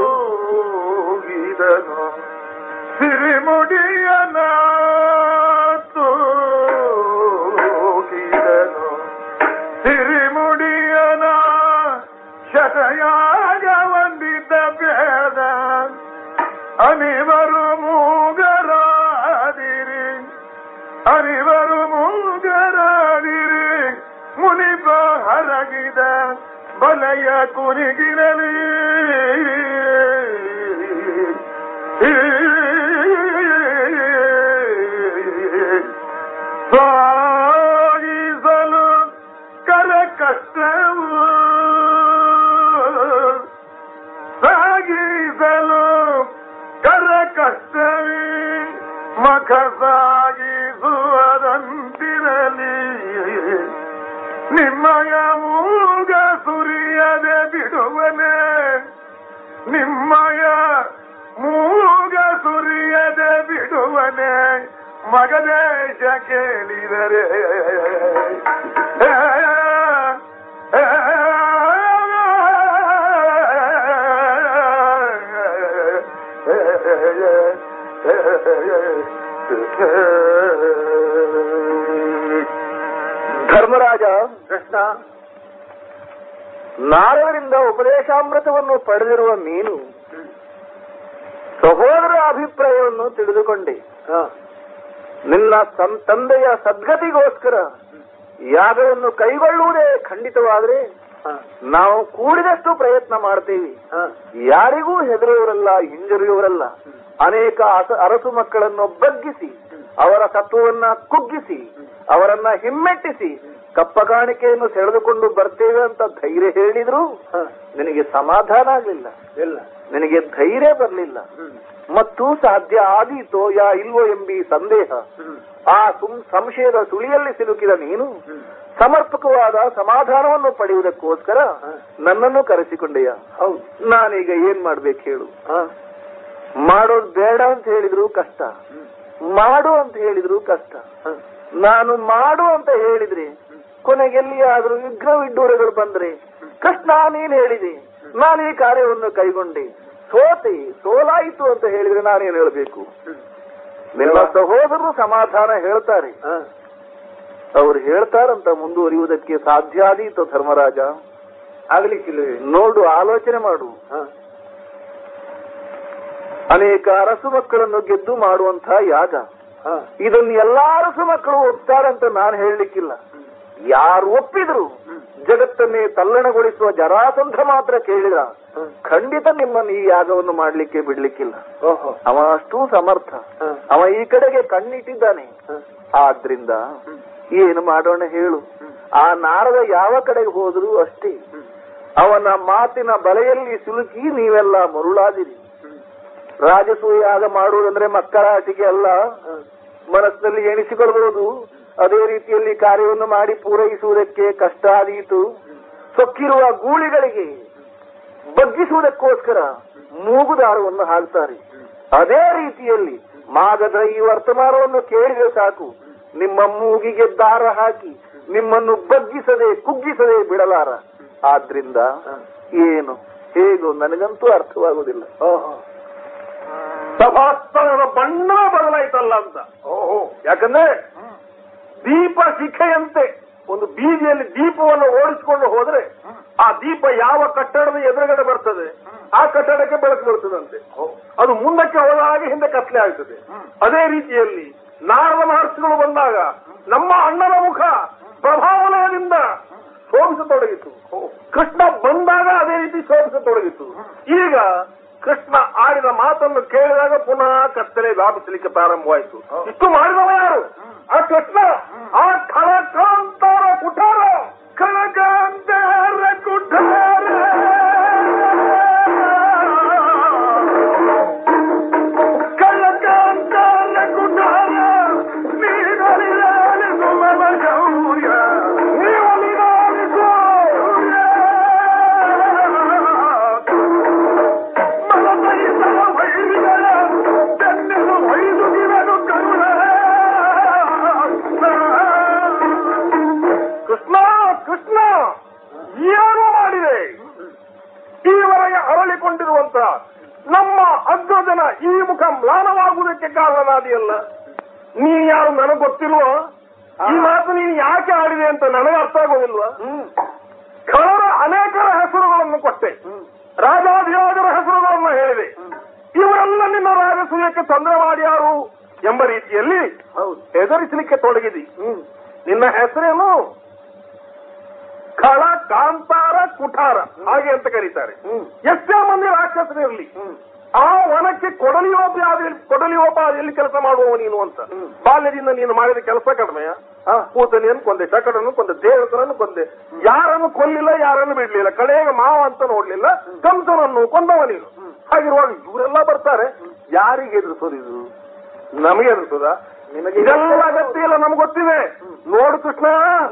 ಸಿರಿಮುಡಿಯನ ತೂಗಿದನು ಸಿರಿಮುಡಿಯನ ಶತಯಾಗ ವಂದಿತ ಬೇಡ ಅನಿವರು ಮೂಗರಾದಿರ ಸಾಗಿದ ಬಲಯ ಕುರಿಗಿರಲಿ ಸಾಗಿಸಲು ಕರ ಕಷ್ಟವು ಸಾಗಿಸಲು ಕರ ಕಷ್ಟವೇ ಮಖ ಸಾಗಿಸುವುದಂತಿರಲಿ ನಿಮ್ಮಯ ಮೂಗ ಸುರಿಯದೆ ಬಿಡುವನೆ ನಿಮ್ಮಯ ಮೂಗ ಸುರಿಯದೆ ಬಿಡುವನೆ ಮಗದೇಶ ಕೇಳಿದರೆ ಧರ್ಮರಾಜ ಕೃಷ್ಣ, ನಾರದರಿಂದ ಉಪದೇಶಾಮೃತವನ್ನು ಪಡೆದಿರುವ ನೀನು ಸಹೋದರ ಅಭಿಪ್ರಾಯವನ್ನು ತಿಳಿದುಕೊಂಡೆ. ನಿನ್ನ ತಂದೆಯ ಸದ್ಗತಿಗೋಸ್ಕರ ಯಾಗವನ್ನು ಕೈಗೊಳ್ಳುವುದೇ ಖಂಡಿತವಾದರೆ ನಾವು ಕೂಡಿದಷ್ಟು ಪ್ರಯತ್ನ ಮಾಡ್ತೇವೆ. ಯಾರಿಗೂ ಹೆದರುವವರಲ್ಲ, ಹಿಂಜರಿಯುವವರಲ್ಲ. ಅನೇಕ ಅರಸು ಮಕ್ಕಳನ್ನು ಬಗ್ಗಿಸಿ ಅವರ ತತ್ವವನ್ನ ಕುಗ್ಗಿಸಿ ಅವರನ್ನ ಹಿಮ್ಮೆಟ್ಟಿಸಿ ಕಪ್ಪ ಕಾಣಿಕೆಯನ್ನು ಸೆಳೆದುಕೊಂಡು ಬರ್ತೇವೆ ಅಂತ ಧೈರ್ಯ ಹೇಳಿದ್ರು ನಿನಗೆ ಸಮಾಧಾನ ಆಗ್ಲಿಲ್ಲ, ನಿನಗೆ ಧೈರ್ಯ ಬರಲಿಲ್ಲ. ಮತ್ತು ಸಾಧ್ಯ ಆದೀತೋ ಯಾ ಇಲ್ವೋ ಎಂಬಿ ಸಂದೇಹ. ಆ ಸಂಶಯದ ಸುಳಿಯಲ್ಲಿ ಸಿಲುಕಿದ ನೀನು ಸಮರ್ಪಕವಾದ ಸಮಾಧಾನವನ್ನು ಪಡೆಯುವುದಕ್ಕೋಸ್ಕರ ನನ್ನನ್ನು ಕರೆಸಿಕೊಂಡೆಯ. ಹೌದು, ನಾನೀಗ ಏನ್ ಮಾಡ್ಬೇಕು ಹೇಳು? ಮಾಡೋದು ಬೇಡ ಅಂತ ಹೇಳಿದ್ರು ಕಷ್ಟ, ಮಾಡು ಅಂತ ಹೇಳಿದ್ರು ಕಷ್ಟ. ನಾನು ಮಾಡು ಅಂತ ಹೇಳಿದ್ರೆ ಕೊನೆಗೆಲ್ಲಿಯಾದ್ರೂ ವಿಘ್ನವಿಡ್ಡೂರಗಳು ಬಂದ್ರೆ, ಕೃಷ್ಣ ನೀನ್ ಹೇಳಿದೆ, ನಾನು ಈ ಕಾರ್ಯವನ್ನು ಕೈಗೊಂಡೆ, ಸೋತೆ ಸೋಲಾಯಿತು ಅಂತ ಹೇಳಿದ್ರೆ ನಾನೇನು ಹೇಳಬೇಕು? ನಿಮ್ಮ ಸಹೋದರರು ಸಮಾಧಾನ ಹೇಳ್ತಾರೆ, ಅವ್ರು ಹೇಳ್ತಾರಂತ ಮುಂದುವರಿಯುವುದಕ್ಕೆ ಸಾಧ್ಯ ಆದೀತು ಧರ್ಮರಾಜ? ಆಗ್ಲಿಕ್ಕಿಲ್ಲ. ನೋಡು, ಆಲೋಚನೆ ಮಾಡು. ಅನೇಕ ಅರಸು ಮಕ್ಕಳನ್ನು ಗೆದ್ದು ಮಾಡುವಂತಹ ಯಾಗ, ಇದನ್ನು ಎಲ್ಲಾ ಅರಸು ಮಕ್ಕಳು ಒಪ್ತಾರಂತ ನಾನು ಹೇಳಲಿಕ್ಕಿಲ್ಲ. ಯಾರು ಒಪ್ಪಿದ್ರು ಜಗತ್ತನ್ನೇ ತಲ್ಲಣಗೊಳಿಸುವ ಜರಾಸಂಧ ಮಾತ್ರ ಕೇಳಿದ ಖಂಡಿತ ನಿಮ್ಮನ್ನು ಈ ಯಾಗವನ್ನು ಮಾಡ್ಲಿಕ್ಕೆ ಬಿಡ್ಲಿಕ್ಕಿಲ್ಲ. ಅವ ಅಷ್ಟೂ ಸಮರ್ಥ, ಅವ ಈ ಕಡೆಗೆ ಕಣ್ಣಿಟ್ಟಿದ್ದಾನೆ. ಆದ್ರಿಂದ ಏನು ಮಾಡೋಣ ಹೇಳು? ಆ ನಾರದ ಯಾವ ಕಡೆಗೆ ಹೋದ್ರು ಅಷ್ಟೇ. ಅವನ ಮಾತಿನ ಬಲೆಯಲ್ಲಿ ಸಿಲುಕಿ ನೀವೆಲ್ಲ ಮರುಳಾದಿರಿ. ರಾಜಸೂಯ ಯಾಗ ಮಾಡುವುದಂದ್ರೆ ಮಕ್ಕಳ ಆಟಿಕೆ ಅಲ್ಲ, ಮನಸ್ಸಿನಲ್ಲಿ ಎಣಿಸಿಕೊಳ್ಳಬಹುದು. ಅದೇ ರೀತಿಯಲ್ಲಿ ಕಾರ್ಯವನ್ನು ಮಾಡಿ ಪೂರೈಸುವುದಕ್ಕೆ ಕಷ್ಟ ಆದೀತು. ಸೊಕ್ಕಿರುವ ಗೂಳಿಗಳಿಗೆ ಬಗ್ಗಿಸುವುದಕ್ಕೋಸ್ಕರ ಮೂಗುದಾರವನ್ನು ಹಾಕ್ತಾರೆ. ಅದೇ ರೀತಿಯಲ್ಲಿ ಮಾಗದ ಈ ವರ್ತಮಾನವನ್ನು ಕೇಳಿದ್ರೆ ಸಾಕು, ನಿಮ್ಮ ಮೂಗಿಗೆ ದಾರ ಹಾಕಿ ನಿಮ್ಮನ್ನು ಬಗ್ಗಿಸದೆ ಕುಗ್ಗಿಸದೆ ಬಿಡಲಾರ. ಆದ್ರಿಂದ ಏನು ಹೇಗೋ ನನಗಂತೂ ಅರ್ಥವಾಗುವುದಿಲ್ಲ. ಸಭಾಸ್ಥಳದ ಬಣ್ಣ ಬದಲಾಯ್ತಲ್ಲ ಅಂತ. ಓಹೋ, ಯಾಕಂದ್ರೆ ದೀಪ ಶಿಖೆಯಂತೆ ಒಂದು ಬೀದಿಯಲ್ಲಿ ದೀಪವನ್ನು ಓಡಿಸಿಕೊಂಡು ಹೋದ್ರೆ ಆ ದೀಪ ಯಾವ ಕಟ್ಟಡದ ಎದುರುಗಡೆ ಬರ್ತದೆ ಆ ಕಟ್ಟಡಕ್ಕೆ ಬೆಳಕು ಬರ್ತದಂತೆ. ಅದು ಮುಂದಕ್ಕೆ ಹೋದಾಗ ಹಿಂದೆ ಕತ್ಲೆ ಆಗ್ತದೆ. ಅದೇ ರೀತಿಯಲ್ಲಿ ನಾರದ ಮಹರ್ಷಿಗಳು ಬಂದಾಗ ನಮ್ಮ ಅಣ್ಣನ ಮುಖ ಪ್ರಭಾವಲಯದಿಂದ ಶೋಭಿಸತೊಡಗಿತು. ಕೃಷ್ಣ ಬಂದಾಗ ಅದೇ ರೀತಿ ಶೋಭಿಸತೊಡಗಿತು. ಈಗ ಕೃಷ್ಣ ಆಡಿದ ಮಾತನ್ನು ಕೇಳಿದಾಗ ಪುನಃ ಕತ್ತಲೆ ವ್ಯಾಪಿಸಲಿಕ್ಕೆ ಪ್ರಾರಂಭವಾಯಿತು. ಇಷ್ಟು ಮಾಡಿದವ ಯಾರು? ಆ ಕೃಷ್ಣ. ಆ ಖಳಕಾಂತರ ಕುಠಾರ, ಖಳಕಾಂತರ ಕುಠಾರ, ಖಳಕಾಂತರ ಕುಠಾರ, ನೀರಲಿಲಾಲಿಸು ಮನ ಗೌರ್ಯ, ನೀರಲಿಲಾಲಿಸು ಮನದೈಸಲ ವೈರಿಗಳ ಬೆನ್ನೆಲು ವೈದುಗಿರನು ಕರುಣ. ಕೃಷ್ಣ ಕೃಷ್ಣ ಏನು ಮಾಡಿದೆ? ಈವರೆಗೆ ಅರಳಿಕೊಂಡಿರುವಂತ ನಮ್ಮ ಅಗ್ರಜನ ಈ ಮುಖ ಮ್ಲಾನವಾಗುವುದಕ್ಕೆ ಕಾರಣನಾದಿಯಲ್ಲ. ನೀನ್ ಯಾರು ನನಗೆ ಗೊತ್ತಿಲ್ವೋ? ಈ ಮಾತು ನೀನು ಯಾಕೆ ಆಡಿದೆ ಅಂತ ನನಗೆ ಅರ್ಥ ಆಗೋದಿಲ್ವಾ? ಖಳರ ಅನೇಕರ ಹೆಸರುಗಳನ್ನು ಕೊಟ್ಟೆ, ರಾಜಾಧಿರಾಜರ ಹೆಸರುಗಳನ್ನು ಹೇಳಿದೆ. ಇವರೆಲ್ಲ ನಿನ್ನ ರಾಜಸೂಯಕ್ಕೆ ತೊಂದರೆ ಮಾಡ್ಯಾರು ಎಂಬ ರೀತಿಯಲ್ಲಿ ಹೆದರಿಸಲಿಕ್ಕೆ ತೊಡಗಿದಿ. ನಿನ್ನ ಹೆಸರೇನು? ಖಳ, ಕಾಂತಾರ, ಕುಠಾರ ಹಾಗೆ ಅಂತ ಕರೀತಾರೆ. ಎಷ್ಟೇ ಮಂದಿ ರಾಕ್ಷಸರಿರಲಿ ಆ ವನಕ್ಕೆ ಕೊಡಲಿಯೋಪಾದಿಯಲ್ಲಿ ಕೊಡಲಿಯೋಪಾದಿಯಲ್ಲಿ ಕೆಲಸ ಮಾಡುವವ ನೀನು ಅಂತ. ಬಾಲ್ಯದಿಂದ ನೀನು ಮಾಡಿದ ಕೆಲಸ ಕಡಿಮೆಯ ಕೂತನಿಯನ್ನು ಕೊಂದೆ, ಶಕಡನ್ನು ಕೊಂದೆ, ದೇವತನನ್ನು ಕೊಂದೆ, ಯಾರನ್ನು ಕೊಲ್ಲಿಲ್ಲ, ಯಾರನ್ನು ಬಿಡ್ಲಿಲ್ಲ, ಕಡೆಗೆ ಮಾವ ಅಂತ ನೋಡ್ಲಿಲ್ಲ, ಕಂಸನನ್ನು ಕೊಂದವ ನೀನು. ಹಾಗಿರುವಾಗ ಇವರೆಲ್ಲ ಬರ್ತಾರೆ, ಯಾರಿಗೆ ಎದುರಿಸೋದು? ಇದು ನಮಗೆ ಎದುರಿಸೋದ? ಇದೆಲ್ಲ ಗತಿ ಇಲ್ಲ, ನಮ್ಗೆ ಗೊತ್ತಿದೆ. ನೋಡು ಕೃಷ್ಣ,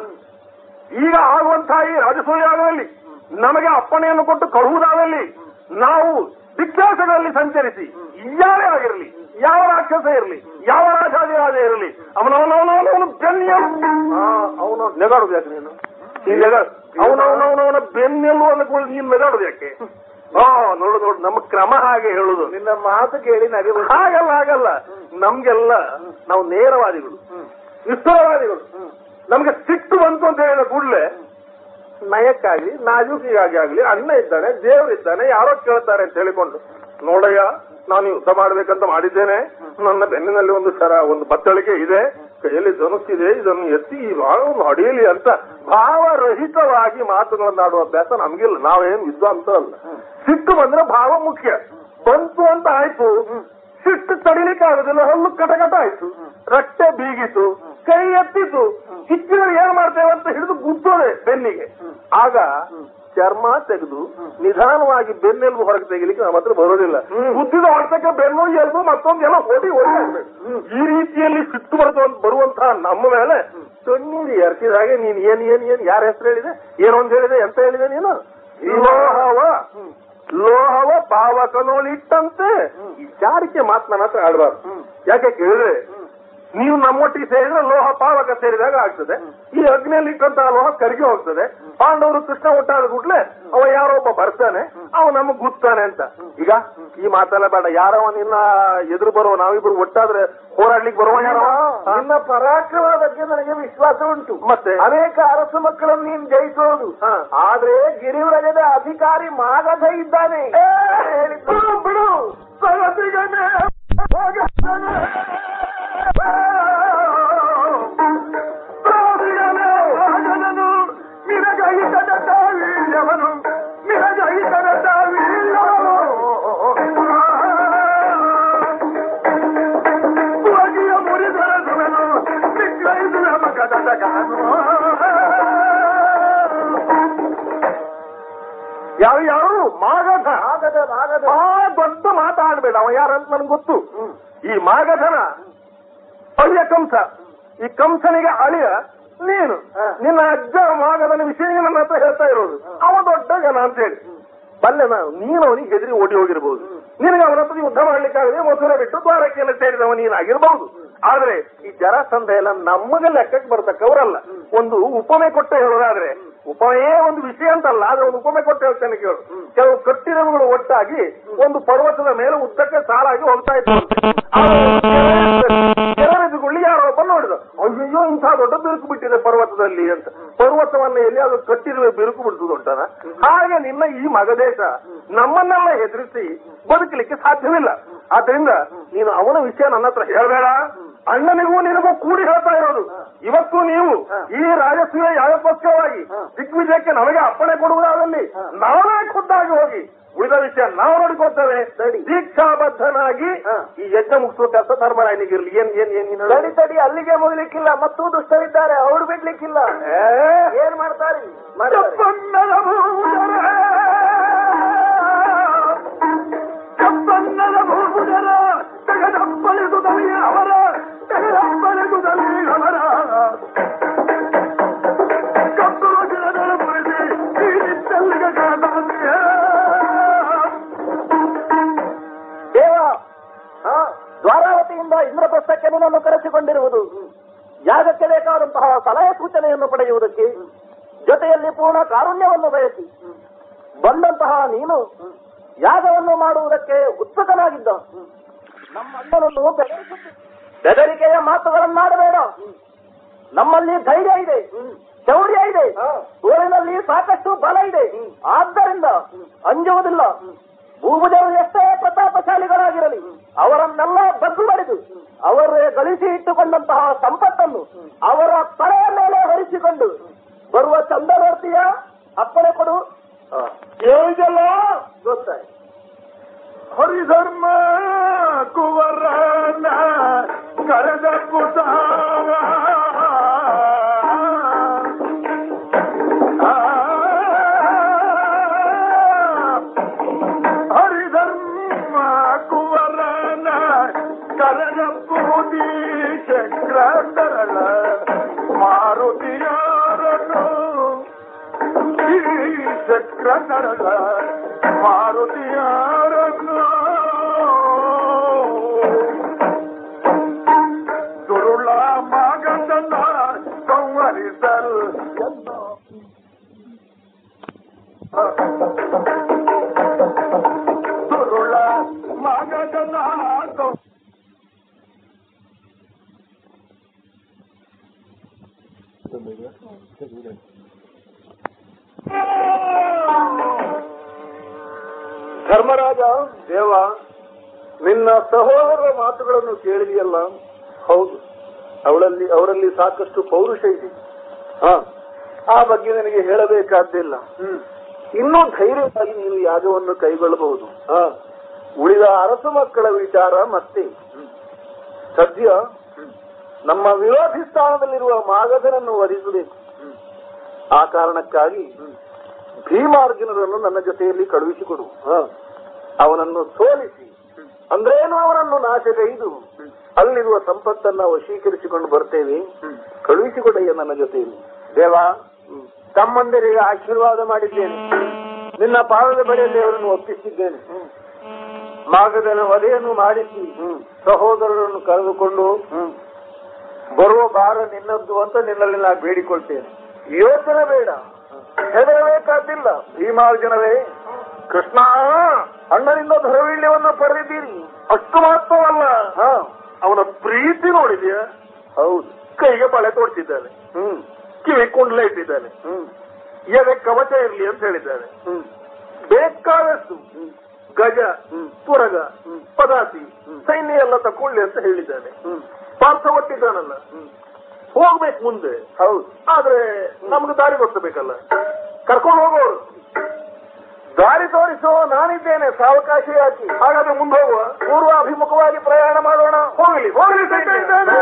ಈಗ ಆಗುವಂತಹ ಈ ರಾಜಸೂಯಾಗದಲ್ಲಿ ನಮಗೆ ಅಪ್ಪಣೆಯನ್ನು ಕೊಟ್ಟು ಕಳುಹುದಾದಲ್ಲಿ ನಾವು ದಿಕ್ಕಾಸಗಳಲ್ಲಿ ಸಂಚರಿಸಿ ಯಾರೇ ಆಗಿರಲಿ, ಯಾವ ರಾಕ್ಷಸ ಇರಲಿ, ಯಾವ ರಾಜಾದಿರಾಜ ಇರಲಿ, ಅವನವನವನವನು ಬೆನ್ನೆಲು ಅವನು ನೆಗಾಡುದು ಯಾಕೆ ನೀನು? ಈ ನೆಗ ಅವನವನವನವನ ಬೆನ್ನೆಲು ಅಂದ್ಕೊಳ್ಳಿ, ನೀನು ನೆಗಾಡುದು ಯಾಕೆ? ಹಾ ನೋಡು ನೋಡು, ನಮ್ಮ ಕ್ರಮ ಹಾಗೆ ಹೇಳುದು. ನಿನ್ನ ಮಾತು ಕೇಳಿ ನಗೆ ಹಾಗಲ್ಲ ಹಾಗಲ್ಲ ನಮ್ಗೆಲ್ಲ ನಾವು ನೇರವಾದಿಗಳು, ವಿಸ್ತರವಾದಿಗಳು. ನಮ್ಗೆ ಸಿಟ್ಟು ಬಂತು ಅಂತ ಹೇಳಿದ ಕೂಡಲೇ ನಯಕ್ಕಾಗ್ಲಿ ನಾಜೂಕಿಗಾಗಿ ಆಗ್ಲಿ ಅಣ್ಣ ಇದ್ದಾನೆ, ದೇವರಿದ್ದಾನೆ, ಯಾರೋ ಕೇಳ್ತಾರೆ ಅಂತ ಹೇಳಿಕೊಂಡು, ನೋಡಯ್ಯ ನಾನು ಯುದ್ಧ ಮಾಡ್ಬೇಕಂತ ಮಾಡಿದ್ದೇನೆ, ನನ್ನ ಬೆನ್ನಿನಲ್ಲಿ ಒಂದು ಶರ ಒಂದು ಬತ್ತಳಿಕೆ ಇದೆ, ಕೈಯಲ್ಲಿ ಧನುಸ್ಸಿದೆ, ಇದನ್ನು ಎತ್ತಿ ಈ ಭಾವವನ್ನು ಹೊಡೆಯಲಿ ಅಂತ ಭಾವರಹಿತವಾಗಿ ಮಾತುಗಳನ್ನಾಡುವ ಅಭ್ಯಾಸ ನಮ್ಗಿಲ್ಲ. ನಾವೇನು ವಿದ್ವಾಂಸ ಅಲ್ಲ. ಸಿಟ್ಟು ಬಂದ್ರೆ ಭಾವ ಮುಖ್ಯ. ಬಂತು ಅಂತ ಆಯ್ತು, ಸಿಟ್ಟು ತಡಿಲಿಕ್ಕೆ ಆಗುದಿಲ್ಲ, ಹಲ್ಲು ಕಟಕಟ ಆಯ್ತು, ರಟ್ಟೆ ಬೀಗಿತು, ಕೈ ಎತ್ತಿತು, ಕಿಚ್ಚಿನಲ್ಲಿ ಏನ್ ಮಾಡ್ತೇವೆ ಅಂತ ಹಿಡಿದು ಗುದ್ದೋದೆ ಬೆನ್ನಿಗೆ. ಆಗ ಚರ್ಮ ತೆಗೆದು ನಿಧಾನವಾಗಿ ಬೆನ್ನೆಲುಬು ಹೊರಗೆ ತೆಗಿಲಿಕ್ಕೆ ನಮ್ಮ ಹತ್ರ ಬರೋದಿಲ್ಲ. ಬುದ್ಧಿದ ಹೊರತಕ್ಕೆ ಬೆನ್ನು ಎಲ್ಬು ಮತ್ತೊಂದೆಲ್ಲ ಓಡಿ ಓಡಿ ಆಗ್ಬೇಕು. ಈ ರೀತಿಯಲ್ಲಿ ಸಿಟ್ಟು ಬರ್ತವ ಬರುವಂತಹ ನಮ್ಮ ಮೇಲೆ ತಣ್ಣೀರು ಎರಚಿದ ಹಾಗೆ ನೀನ್ ಏನ್ ಏನ್ ಏನ್ ಯಾರ ಹೆಸರು ಹೇಳಿದೆ, ಏನೊಂದು ಹೇಳಿದೆ, ಎಂತ ಹೇಳಿದೆ ನೀನು? ಲೋಹವ ಲೋಹವ ಪಾವಕನೋಳಿಟ್ಟಂತೆ ಈ ಜಾರಿಕೆ ಮಾತು ನನ್ನ ಹತ್ರ ಆಡಬಾರ್ದು. ಯಾಕೆ ಕೇಳಿದ್ರೆ ನೀವು ನಮ್ಮೊಟ್ಟಿಗೆ ಸೇರಿದ್ರೆ ಲೋಹ ಪಾವಕ ಸೇರಿದಾಗ ಆಗ್ತದೆ. ಈ ಅಗ್ನಿಯಲ್ಲಿ ಇಟ್ಟಂತಹ ಲೋಹ ಕರಗಿ ಹೋಗ್ತದೆ. ಪಾಂಡವರು ಕೃಷ್ಣ ಒಟ್ಟಾದ ಕೂಡಲೇ ಅವ ಯಾರೊಬ್ಬ ಬರ್ತಾನೆ, ಅವ ನಮಗ್ ಗುತ್ತಾನೆ ಅಂತ. ಈಗ ಈ ಮಾತೆಲ್ಲ ಬೇಡ. ಯಾರವ ನಿನ್ನ ಎದುರು ಬರುವ, ನಾವಿಬ್ರು ಒಟ್ಟಾದ್ರೆ ಹೋರಾಡ್ಲಿಕ್ಕೆ ಬರುವ ಯಾರವ? ನಿನ್ನ ಪರಾಕ್ರಮದ ಬಗ್ಗೆ ನನಗೆ ವಿಶ್ವಾಸ ಉಂಟು. ಮತ್ತೆ ಅನೇಕ ಅರಸು ಮಕ್ಕಳನ್ನು ನೀನು ಜಯಿಸೋದು. ಆದ್ರೆ ಗಿರಿವ್ರಜದ ಅಧಿಕಾರಿ ಮಾಗಧ ಇದ್ದಾನೆ. ಬಿಡು ಸರದಿಗನೆ ರಾಜನನು ನಿನಗೈತದ ವೀರ್ಯವನು ನಿನಗೈತದ ವೀರ್ಯವಗಿಯ ಮುರಿದರಸುವನು ನಿಗ್ರಹಿಸುವ ಮಗದ ಕಾನು. ಯಾವ ಯಾರು ಮಾಗಧ ಮಾಗಧ ಮಾಗಧ ಆ ದೊಡ್ಡ ಮಾತಾಡ್ಬೇಡ. ಅವ ಯಾರಂತ ನನ್ಗೆ ಗೊತ್ತು. ಈ ಮಾಗಧನ ಅಳಿಯ ಕಂಸ. ಈ ಕಂಸನಿಗೆ ಅಳಿಯ ನೀನು. ನಿನ್ನ ಅಜ್ಜ ಮಾಗಧನ ವಿಷಯ ನನ್ನ ಹತ್ರ ಹೇಳ್ತಾ ಇರೋದು. ಅವ ದೊಡ್ಡ ಜನ ಅಂತ ಹೇಳಿ ಬಲ್ಲೆ. ನಾವು ನೀನು ಅವನಿಗೆ ಹೆದರಿ ಓಡಿ ಹೋಗಿರ್ಬಹುದು. ನಿನಗೆ ಅವನ ಹತ್ರ ಯುದ್ಧ ಮಾಡ್ಲಿಕ್ಕಾಗದೆ ಮಥುರೆ ಬಿಟ್ಟು ದ್ವಾರಕೆಯನ್ನು ಸೇರಿದವ ನೀನಾಗಿರ್ಬಹುದು. ಆದ್ರೆ ಈ ಜರಾಸಂಧ ಎಲ್ಲ ನಮಗೆ ಲೆಕ್ಕಕ್ಕೆ ಬರ್ತಕ್ಕವರಲ್ಲ. ಒಂದು ಉಪಮೆ ಕೊಟ್ಟ ಹೇಳೋದಾದ್ರೆ, ಉಪಮೆಯೇ ಒಂದು ವಿಷಯ ಅಂತಲ್ಲ, ಆದ್ರೆ ಒಂದು ಉಪಮೆ ಕೊಟ್ಟು ಹೇಳ್ತೇನೆ ಕೇಳು. ಕೆಲವು ಕಟ್ಟಿರವುಗಳು ಒಟ್ಟಾಗಿ ಒಂದು ಪರ್ವತದ ಮೇಲೆ ಉದ್ದಕ್ಕೆ ಸಾಲಾಗಿ ಹೋಗ್ತಾ ಇತ್ತು. ಕೆಳಗಿದುಕೊಳ್ಳಿ ಯಾರೋ ಒಬ್ಬ ನೋಡಿದ, ಅಯ್ಯೋ ಇಂಥ ದೊಡ್ಡ ಬಿರುಕು ಬಿಟ್ಟಿದೆ ಪರ್ವತದಲ್ಲಿ ಅಂತ. ಪರ್ವತವನ್ನ ಎಲ್ಲಿ ಅದು ಕಟ್ಟಿರುವ ಬಿರುಕು ಬಿಡ್ತುದುಂಟನ. ಹಾಗೆ ನಿನ್ನ ಈ ಮಗದೇಶ ನಮ್ಮನ್ನೆಲ್ಲ ಹೆದರಿಸಿ ಬದುಕಲಿಕ್ಕೆ ಸಾಧ್ಯವಿಲ್ಲ. ಆದ್ರಿಂದ ನೀನು ಅವನ ವಿಷಯ ನನ್ನ ಹತ್ರ ಹೇಳಬೇಡ. ಅಣ್ಣನಿಗೂ ನಿನಗೂ ಕೂಡಿ ಹೇಳ್ತಾ ಇರೋದು, ಇವತ್ತು ನೀವು ಈ ರಾಜಸೂಯ ಯಾಗಕ್ಕೋಸ್ಕರವಾಗಿ ದಿಗ್ವಿಜಯಕ್ಕೆ ನಮಗೆ ಅಪ್ಪಣೆ ಕೊಡುವುದಾದಲ್ಲಿ ನಾವೇ ಖುದ್ದಾಗಿ ಹೋಗಿ ಉಳಿದ ವಿಷಯ ನಾವು ನೋಡಿಕೊಳ್ತೇವೆ. ದೀಕ್ಷಾಬದ್ಧನಾಗಿ ಈ ಯಜ್ಞ ಮುಗಿಸುವ ಕೆಲಸ ಧರ್ಮರಾಯನಿಗಿರ್ಲಿ. ಏನ್ ಏನ್ ಏನ್ ತಡಿ ತಡಿ, ಅಲ್ಲಿಗೆ ಮುಗಿಲಿಕ್ಕಿಲ್ಲ. ಮತ್ತೂ ದುಷ್ಟರಿದ್ದಾರೆ, ಅವ್ರು ಬಿಡ್ಲಿಕ್ಕಿಲ್ಲ. ಏನ್ ಮಾಡ್ತಾರೆ? ಕಪ್ಪನ್ನದ ಭೂಜರ ತೆಗೆದಪ್ಪಲಿಸುತ್ತಲೇ ಅವರ ತೆಗೆದಪ್ಪಲಿಸುತ್ತಲೇ ಅವರ ಕಪ್ಪು ಗಿಡಗಳ ಮುರಿಸಿ ಈ ನಿಟ್ಟಲ್ಲಿಗೆ ಕಾಣುತ್ತೆ. ದೇವ ದ್ವಾರಾವತಿಯಿಂದ ಇಂದ್ರಪ್ರಸ್ಥಕ್ಕೆ ನಿನ್ನನ್ನು ಕರೆಸಿಕೊಂಡಿರುವುದು ಯಾಗಕ್ಕೆ ಬೇಕಾದಂತಹ ಸಲಹೆ ಸೂಚನೆಯನ್ನು ಪಡೆಯುವುದಕ್ಕೆ, ಜೊತೆಯಲ್ಲಿ ಪೂರ್ಣ ಕಾರುಣ್ಯವನ್ನು ಬಯಸಿ ಬಂದಂತಹ ನೀನು ಯಾಗವನ್ನು ಮಾಡುವುದಕ್ಕೆ ಉತ್ಸುಕನಾಗಿದ್ದ. ನಮ್ಮ ಅಣ್ಣನನ್ನು ಬೆದರಿಸುತ್ತ ಬೆದರಿಕೆಯ ಮಾತುಗಳನ್ನಾಡಬೇಡ. ನಮ್ಮಲ್ಲಿ ಧೈರ್ಯ ಇದೆ, ಶೌರ್ಯ ಇದೆ, ತೋಳಿನಲ್ಲಿ ಸಾಕಷ್ಟು ಬಲ ಇದೆ. ಆದ್ದರಿಂದ ಅಂಜುವುದಿಲ್ಲ. ಭೂಭುಜರು ಎಷ್ಟೇ ಪ್ರತಾಪಶಾಲಿಗಳಾಗಿರಲಿ ಅವರನ್ನೆಲ್ಲ ಬಗ್ಗು ಬಡಿದು ಅವರೇ ಗಳಿಸಿ ಇಟ್ಟುಕೊಂಡಂತಹ ಸಂಪತ್ತನ್ನು ಅವರ ತಲೆಯ ಮೇಲೆ ಹೊರಿಸಿಕೊಂಡು ಬರುವ ಚಂದ ನೋಡ್ತೀಯ? ಅಪ್ಪಣೆ ಕೊಡು. ಹೇಳಿದಲ್ಲ ಗೊತ್ತಾಯ್ತು. ಹರಿಧರ್ಮ ಕುವರನ ಕರೆದ ಪುಟ ಹರಿಧರ್ಮ ಕುವರನ ಕರೆದ ಪೂದಿ ಚಕ್ರ ತರಳ ಮಾರುತಿಯಾರನು ಈ ಚಕ್ರ ತರಳ ಮಾರುತಿಯಾರನು ದುರುಳ ಮಗನ ಸಂವರಿಸಲ್ ದುರುಳ ಮಗನ ಧರ್ಮರಾಜ ದೇವ, ನಿನ್ನ ಸಹೋದರರ ಮಾತುಗಳನ್ನು ಕೇಳಿದೆಯಲ್ಲ? ಹೌದು, ಅವಳಲ್ಲಿ ಅವರಲ್ಲಿ ಸಾಕಷ್ಟು ಪೌರುಷ ಇದೆ. ಹ, ಆ ಬಗ್ಗೆ ನನಗೆ ಹೇಳಬೇಕಾದ್ದಿಲ್ಲ. ಇನ್ನೂ ಧೈರ್ಯವಾಗಿ ನೀನು ಯಾಗವನ್ನು ಕೈಗೊಳ್ಳಬಹುದು. ಹ, ಉಳಿದ ಅರಸು ಮಕ್ಕಳ ವಿಚಾರ ಮತ್ತೆ. ಸದ್ಯ ನಮ್ಮ ವಿರೋಧಿ ಸ್ಥಾನದಲ್ಲಿರುವ ಮಾಗಧನನ್ನು ವಧಿಸಬೇಕು. ಆ ಕಾರಣಕ್ಕಾಗಿ ಭೀಮಾರ್ಜುನರನ್ನು ನನ್ನ ಜೊತೆಯಲ್ಲಿ ಕಳುಹಿಸಿಕೊಡು. ಅವನನ್ನು ಸೋಲಿಸಿ, ಅಂದ್ರೇನು ಅವನನ್ನು ನಾಶಗೈದು ಅಲ್ಲಿರುವ ಸಂಪತ್ತನ್ನ ವಶೀಕರಿಸಿಕೊಂಡು ಬರ್ತೇವೆ. ಕಳುಹಿಸಿಕೊಡಯ್ಯ ನನ್ನ ಜೊತೆಯಲ್ಲಿ. ದೇವ, ತಮ್ಮಂದಿರಿಗೆ ಆಶೀರ್ವಾದ ಮಾಡಿದ್ದೇನೆ. ನಿನ್ನ ಪಾದದ ಬಳಿಯಲ್ಲಿ ಅವರನ್ನು ಒಪ್ಪಿಸಿದ್ದೇನೆ. ಮಾಗಧನ ವಧೆಯನ್ನು ಮಾಡಿಸಿ ಸಹೋದರರನ್ನು ಕರೆದುಕೊಂಡು ಬರುವ ಭಾರ ನಿನ್ನದ್ದು ಅಂತ ನಿನ್ನಲ್ಲಿ ನಾ ಬೇಡಿಕೊಳ್ತೇನೆ. ಯೋಚನೆ ಬೇಡ, ಹೆದರಬೇಕಾದ್ದಿಲ್ಲ. ಭೀಮಾರ್ಜುನರೇ, ಕೃಷ್ಣ ಅಣ್ಣನಿಂದ ಧರವೀಳ್ಯವನ್ನು ಪಡೆದಿದ್ದೀರಿ. ಅಷ್ಟು ಮಾತ್ರವಲ್ಲ, ಹಾ, ಅವನ ಪ್ರೀತಿ ನೋಡಿದ್ಯಾ? ಹೌದು. ಕೈಗೆ ಬಳೆ ತೋಡ್ತಿದ್ದಾನೆ, ಹ್ಮ್ ಕಿವಿ ಕುಂಡ್ಲೆ ಇಟ್ಟಿದ್ದಾನೆ, ಹ್ಮ್ ಎದೆ ಕವಚ ಇರ್ಲಿ ಅಂತ ಹೇಳಿದ್ದಾನೆ. ಹ್ಮ್ ಬೇಕಾದಷ್ಟು ಗಜ, ಹ್ಮ್ ತುರಗ, ಹ್ಮ್ ಪದಾತಿ, ಹ್ಮ್ ಸೈನ್ಯ ಎಲ್ಲ ತಕೊಳ್ಳಿ ಅಂತ ಹೇಳಿದ್ದಾನೆ. ಹ್ಮ್ ಪಾರ್ಥ ಒಟ್ಟಿದ್ದಾನಲ್ಲ, ಹ್ಮ್ ಹೋಗ್ಬೇಕು ಮುಂದೆ. ಹೌದು. ಆದ್ರೆ ನಮ್ಗೆ ದಾರಿ ಗೊತ್ತಬೇಕಲ್ಲ, ಕರ್ಕೊಂಡು ಹೋಗೋರು. ದಾರಿ ತೋರಿಸೋ ನಾನಿದ್ದೇನೆ, ಸಾವಕಾಶ ಯಾಕೆ? ಹಾಗಾದ್ರೆ ಮುಂದೆ ಹೋಗುವ. ಪೂರ್ವ ಅಭಿಮುಖವಾಗಿ ಪ್ರಯಾಣ ಮಾಡೋಣ. ಹೋಗಲಿ ಹೋಗಲಿ ಸೈನ್ಯ.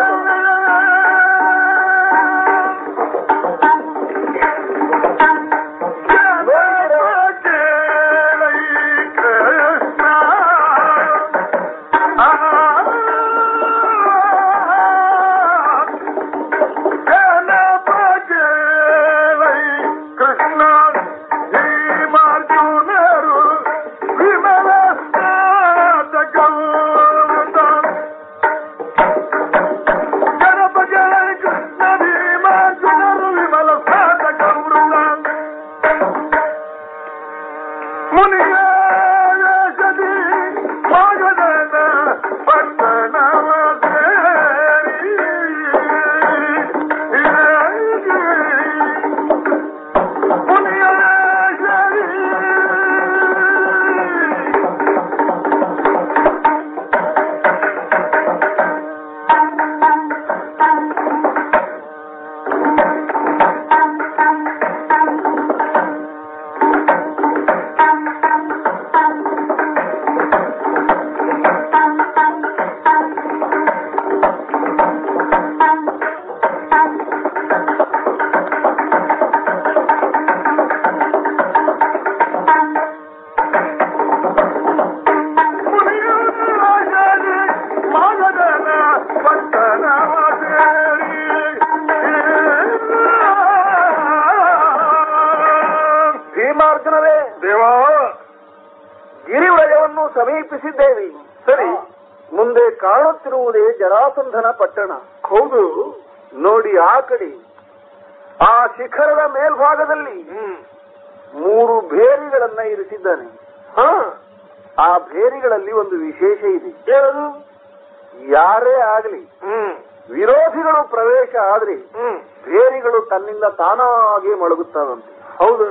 ಭೀಮಾರ್ಜುನರೇ, ದೇವಾ, ಗಿರಿವಲಯವನ್ನು ಸಮೀಪಿಸಿದ್ದೇವೆ. ಸರಿ, ಮುಂದೆ ಕಾಣುತ್ತಿರುವುದೇ ಜರಾಸಂಧನ ಪಟ್ಟಣ. ಹೌದು. ನೋಡಿ ಆ ಕಡೆ, ಆ ಶಿಖರದ ಮೇಲ್ಭಾಗದಲ್ಲಿ ಮೂರು ಭೇರಿಗಳನ್ನ ಇರಿಸಿದ್ದಾನೆ. ಹಾ, ಆ ಭೇರಿಗಳಲ್ಲಿ ಒಂದು ವಿಶೇಷ ಇದೆ. ಏನದು? ಯಾರೇ ಆಗಲಿ ಹ್ಮ್ ವಿರೋಧಿಗಳು ಪ್ರವೇಶ ಆದ್ರೆ ಹ್ಮ್ ಭೇರಿಗಳು ತನ್ನಿಂದ ತಾನಾಗಿ ಮೊಳಗುತ್ತಾವಂತೆ. ಹೌದು.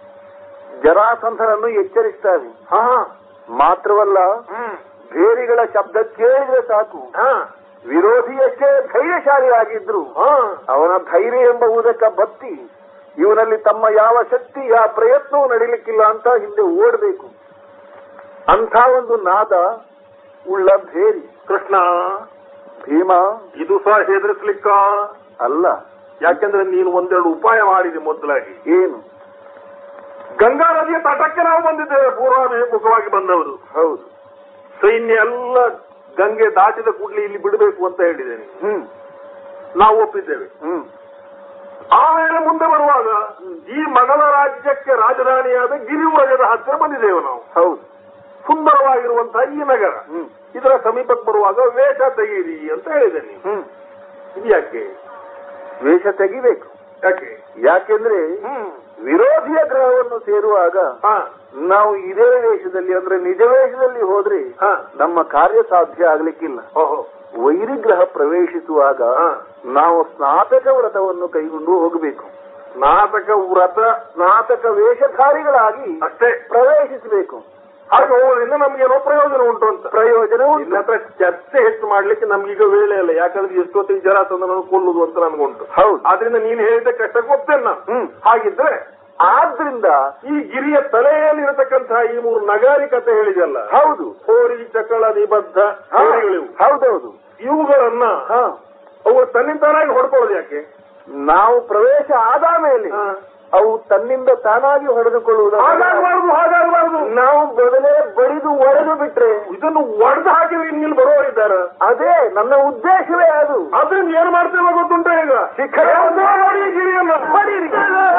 ಜರಾಸಂಧನನ್ನು ಎಚ್ಚರಿಸ್ತಾವೆ. ಹಾ, ಮಾತ್ರವಲ್ಲ, ಹ್ಮ್ ಭೇರಿಗಳ ಶಬ್ದ ಕೇಳಿದ್ರೆ ಸಾಕು, ಹಾ, ವಿರೋಧಿ ಎಷ್ಟೇ ಧೈರ್ಯಶಾಲಿಯಾಗಿದ್ರು ಹಾ, ಅವನ ಧೈರ್ಯ ಎಂಬ ಉದಕ ಬತ್ತಿ ಇವನಲ್ಲಿ ತಮ್ಮ ಯಾವ ಶಕ್ತಿ ಯಾವ ಪ್ರಯತ್ನವೂ ನಡೀಲಿಕ್ಕಿಲ್ಲ ಅಂತ ಹಿಂದೆ ಓಡಬೇಕು. ಅಂಥ ಒಂದು ನಾದ ಉಳ್ಳ ಭೇರಿ. ಕೃಷ್ಣ, ಭೀಮ, ಇದು ಸಹ ಹೆದರಿಸ್ಲಿಕ್ಕ ಅಲ್ಲ. ಯಾಕೆಂದ್ರೆ ನೀನು ಒಂದೆರಡು ಉಪಾಯ ಮಾಡಿದೆ. ಮೊದಲಾಗಿ ಏನು? ಗಂಗಾ ನದಿಯ ತಟಕ್ಕೆ ನಾವು ಬಂದಿದ್ದೇವೆ, ಪೂರ್ವಾಭಿಮುಖವಾಗಿ ಬಂದವರು. ಹೌದು. ಸೈನ್ಯ ಎಲ್ಲ ಗಂಗೆ ದಾಟಿದ ಕೂಡಲೇ ಇಲ್ಲಿ ಬಿಡಬೇಕು ಅಂತ ಹೇಳಿದ್ದೇನೆ. ಹ್ಮ್ ನಾವು ಒಪ್ಪಿದ್ದೇವೆ. ಹ್ಮ್ ಆಮೇಲೆ ಮುಂದೆ ಬರುವಾಗ ಈ ಮಗಧ ರಾಜ್ಯಕ್ಕೆ ರಾಜಧಾನಿಯಾದ ಗಿರಿವರ್ಗದ ಹತ್ತಿರ ಬಂದಿದ್ದೇವೆ ನಾವು. ಹೌದು. ಸುಂದರವಾಗಿರುವಂತಹ ಈ ನಗರ. ಹ್ಮ್ ಇದರ ಸಮೀಪಕ್ಕೆ ಬರುವಾಗ ವೇಷ ತೆಗೀರಿ ಅಂತ ಹೇಳಿದೆ ನೀವು. ಹ್ಮ್ ಇದು ಯಾಕೆ ವೇಷ ತೆಗಿಬೇಕು? ಯಾಕೆ? ಯಾಕೆಂದ್ರೆ ಹ್ಮ್ ವಿರೋಧಿಯ ಗ್ರಹವನ್ನು ಸೇರುವಾಗ ಹಾ ನಾವು ಇದೇ ವೇಷದಲ್ಲಿ ಅಂದ್ರೆ ನಿಜ ವೇಷದಲ್ಲಿ ಹೋದ್ರೆ ಹಾ ನಮ್ಮ ಕಾರ್ಯ ಸಾಧ್ಯ ಆಗ್ಲಿಕ್ಕಿಲ್ಲ. ಓಹೋ. ವೈರಿಗ್ರಹ ಪ್ರವೇಶಿಸುವಾಗ ಹಾ. ನಾವು ಸ್ನಾತಕ ವ್ರತವನ್ನು ಕೈಗೊಂಡು ಹೋಗಬೇಕು. ಸ್ನಾತಕ ವ್ರತ ಸ್ನಾತಕ ವೇಷಧಾರಿಗಳಾಗಿ ಅಷ್ಟೇ ಪ್ರವೇಶಿಸಬೇಕು. ಹಾಗೆ ಹೋಗೋದ್ರಿಂದ ನಮ್ಗೇನೋ ಪ್ರಯೋಜನ ಉಂಟು ಅಂತ. ಪ್ರಯೋಜನ ಉಂಟು. ನಿನ್ನ ಹತ್ರ ಚರ್ಚೆ ಹೆಚ್ಚು ಮಾಡ್ಲಿಕ್ಕೆ ನಮ್ಗೀಗ ವೇಳೆ ಇಲ್ಲ. ಯಾಕಂದ್ರೆ ಎಷ್ಟೊತ್ತಿಗೆ ಜರಾಸಂಧನನ್ನು ಕೊಲ್ಲುದು ಅಂತ ನನ್ಗುಂಟು. ಹೌದು. ಆದ್ರಿಂದ ನೀನು ಹೇಳಿದ ಕಷ್ಟಕ್ಕೆ ಒಪ್ತೇನೆ ನಾನು. ಹ್ಮ್ ಹಾಗಿದ್ರೆ ಆದ್ರಿಂದ ಈ ಗಿರಿಯ ತಲೆಯಲ್ಲಿರತಕ್ಕಂತಹ ಈ ಮೂರು ನಗಾರಿಕತೆ ಹೇಳಿದಲ್ಲ. ಹೌದು. ಹೋರಿ, ಚಕಳ, ನಿಬದ್ಧ ಹೇಳಿಗಳಿವು. ಹೌದೌದು. ಇವುಗಳನ್ನ ಹಾ ಅವು ತನ್ನಿಂತಾನಾಗಿ ಹೊಡ್ಕೊಳ್ಳೋದು ಯಾಕೆ? ನಾವು ಪ್ರವೇಶ ಆದ ಮೇಲೆ ಹಾ. ಅವು ತನ್ನಿಂದ ತಾನಾಗಿ ಹೊಡೆದುಕೊಳ್ಳುವುದು. ಹಾಗಾಗಬಾರದು, ಹಾಗಾಗಬಾರದು. ನಾವು ಮೊದಲೇ ಬಡಿದು ಒಡೆದು ಬಿಟ್ರೆ ಇದನ್ನು ಒಡೆದು ಹಾಕಿದ್ರೆ ಇನ್ನಿಲ್ಲಿ ಬರುವವರಿದ್ದಾರೆ. ಅದೇ ನನ್ನ ಉದ್ದೇಶವೇ ಅದು. ಅದರಿಂದ ಏನ್ ಮಾಡ್ತೇವೆ ಗೊತ್ತುಂಟ ಈಗ? ಶಿಖರ ಮಾಡಿ ಗಿರಿಯನ್ನು ಹೊಡೀರಿ.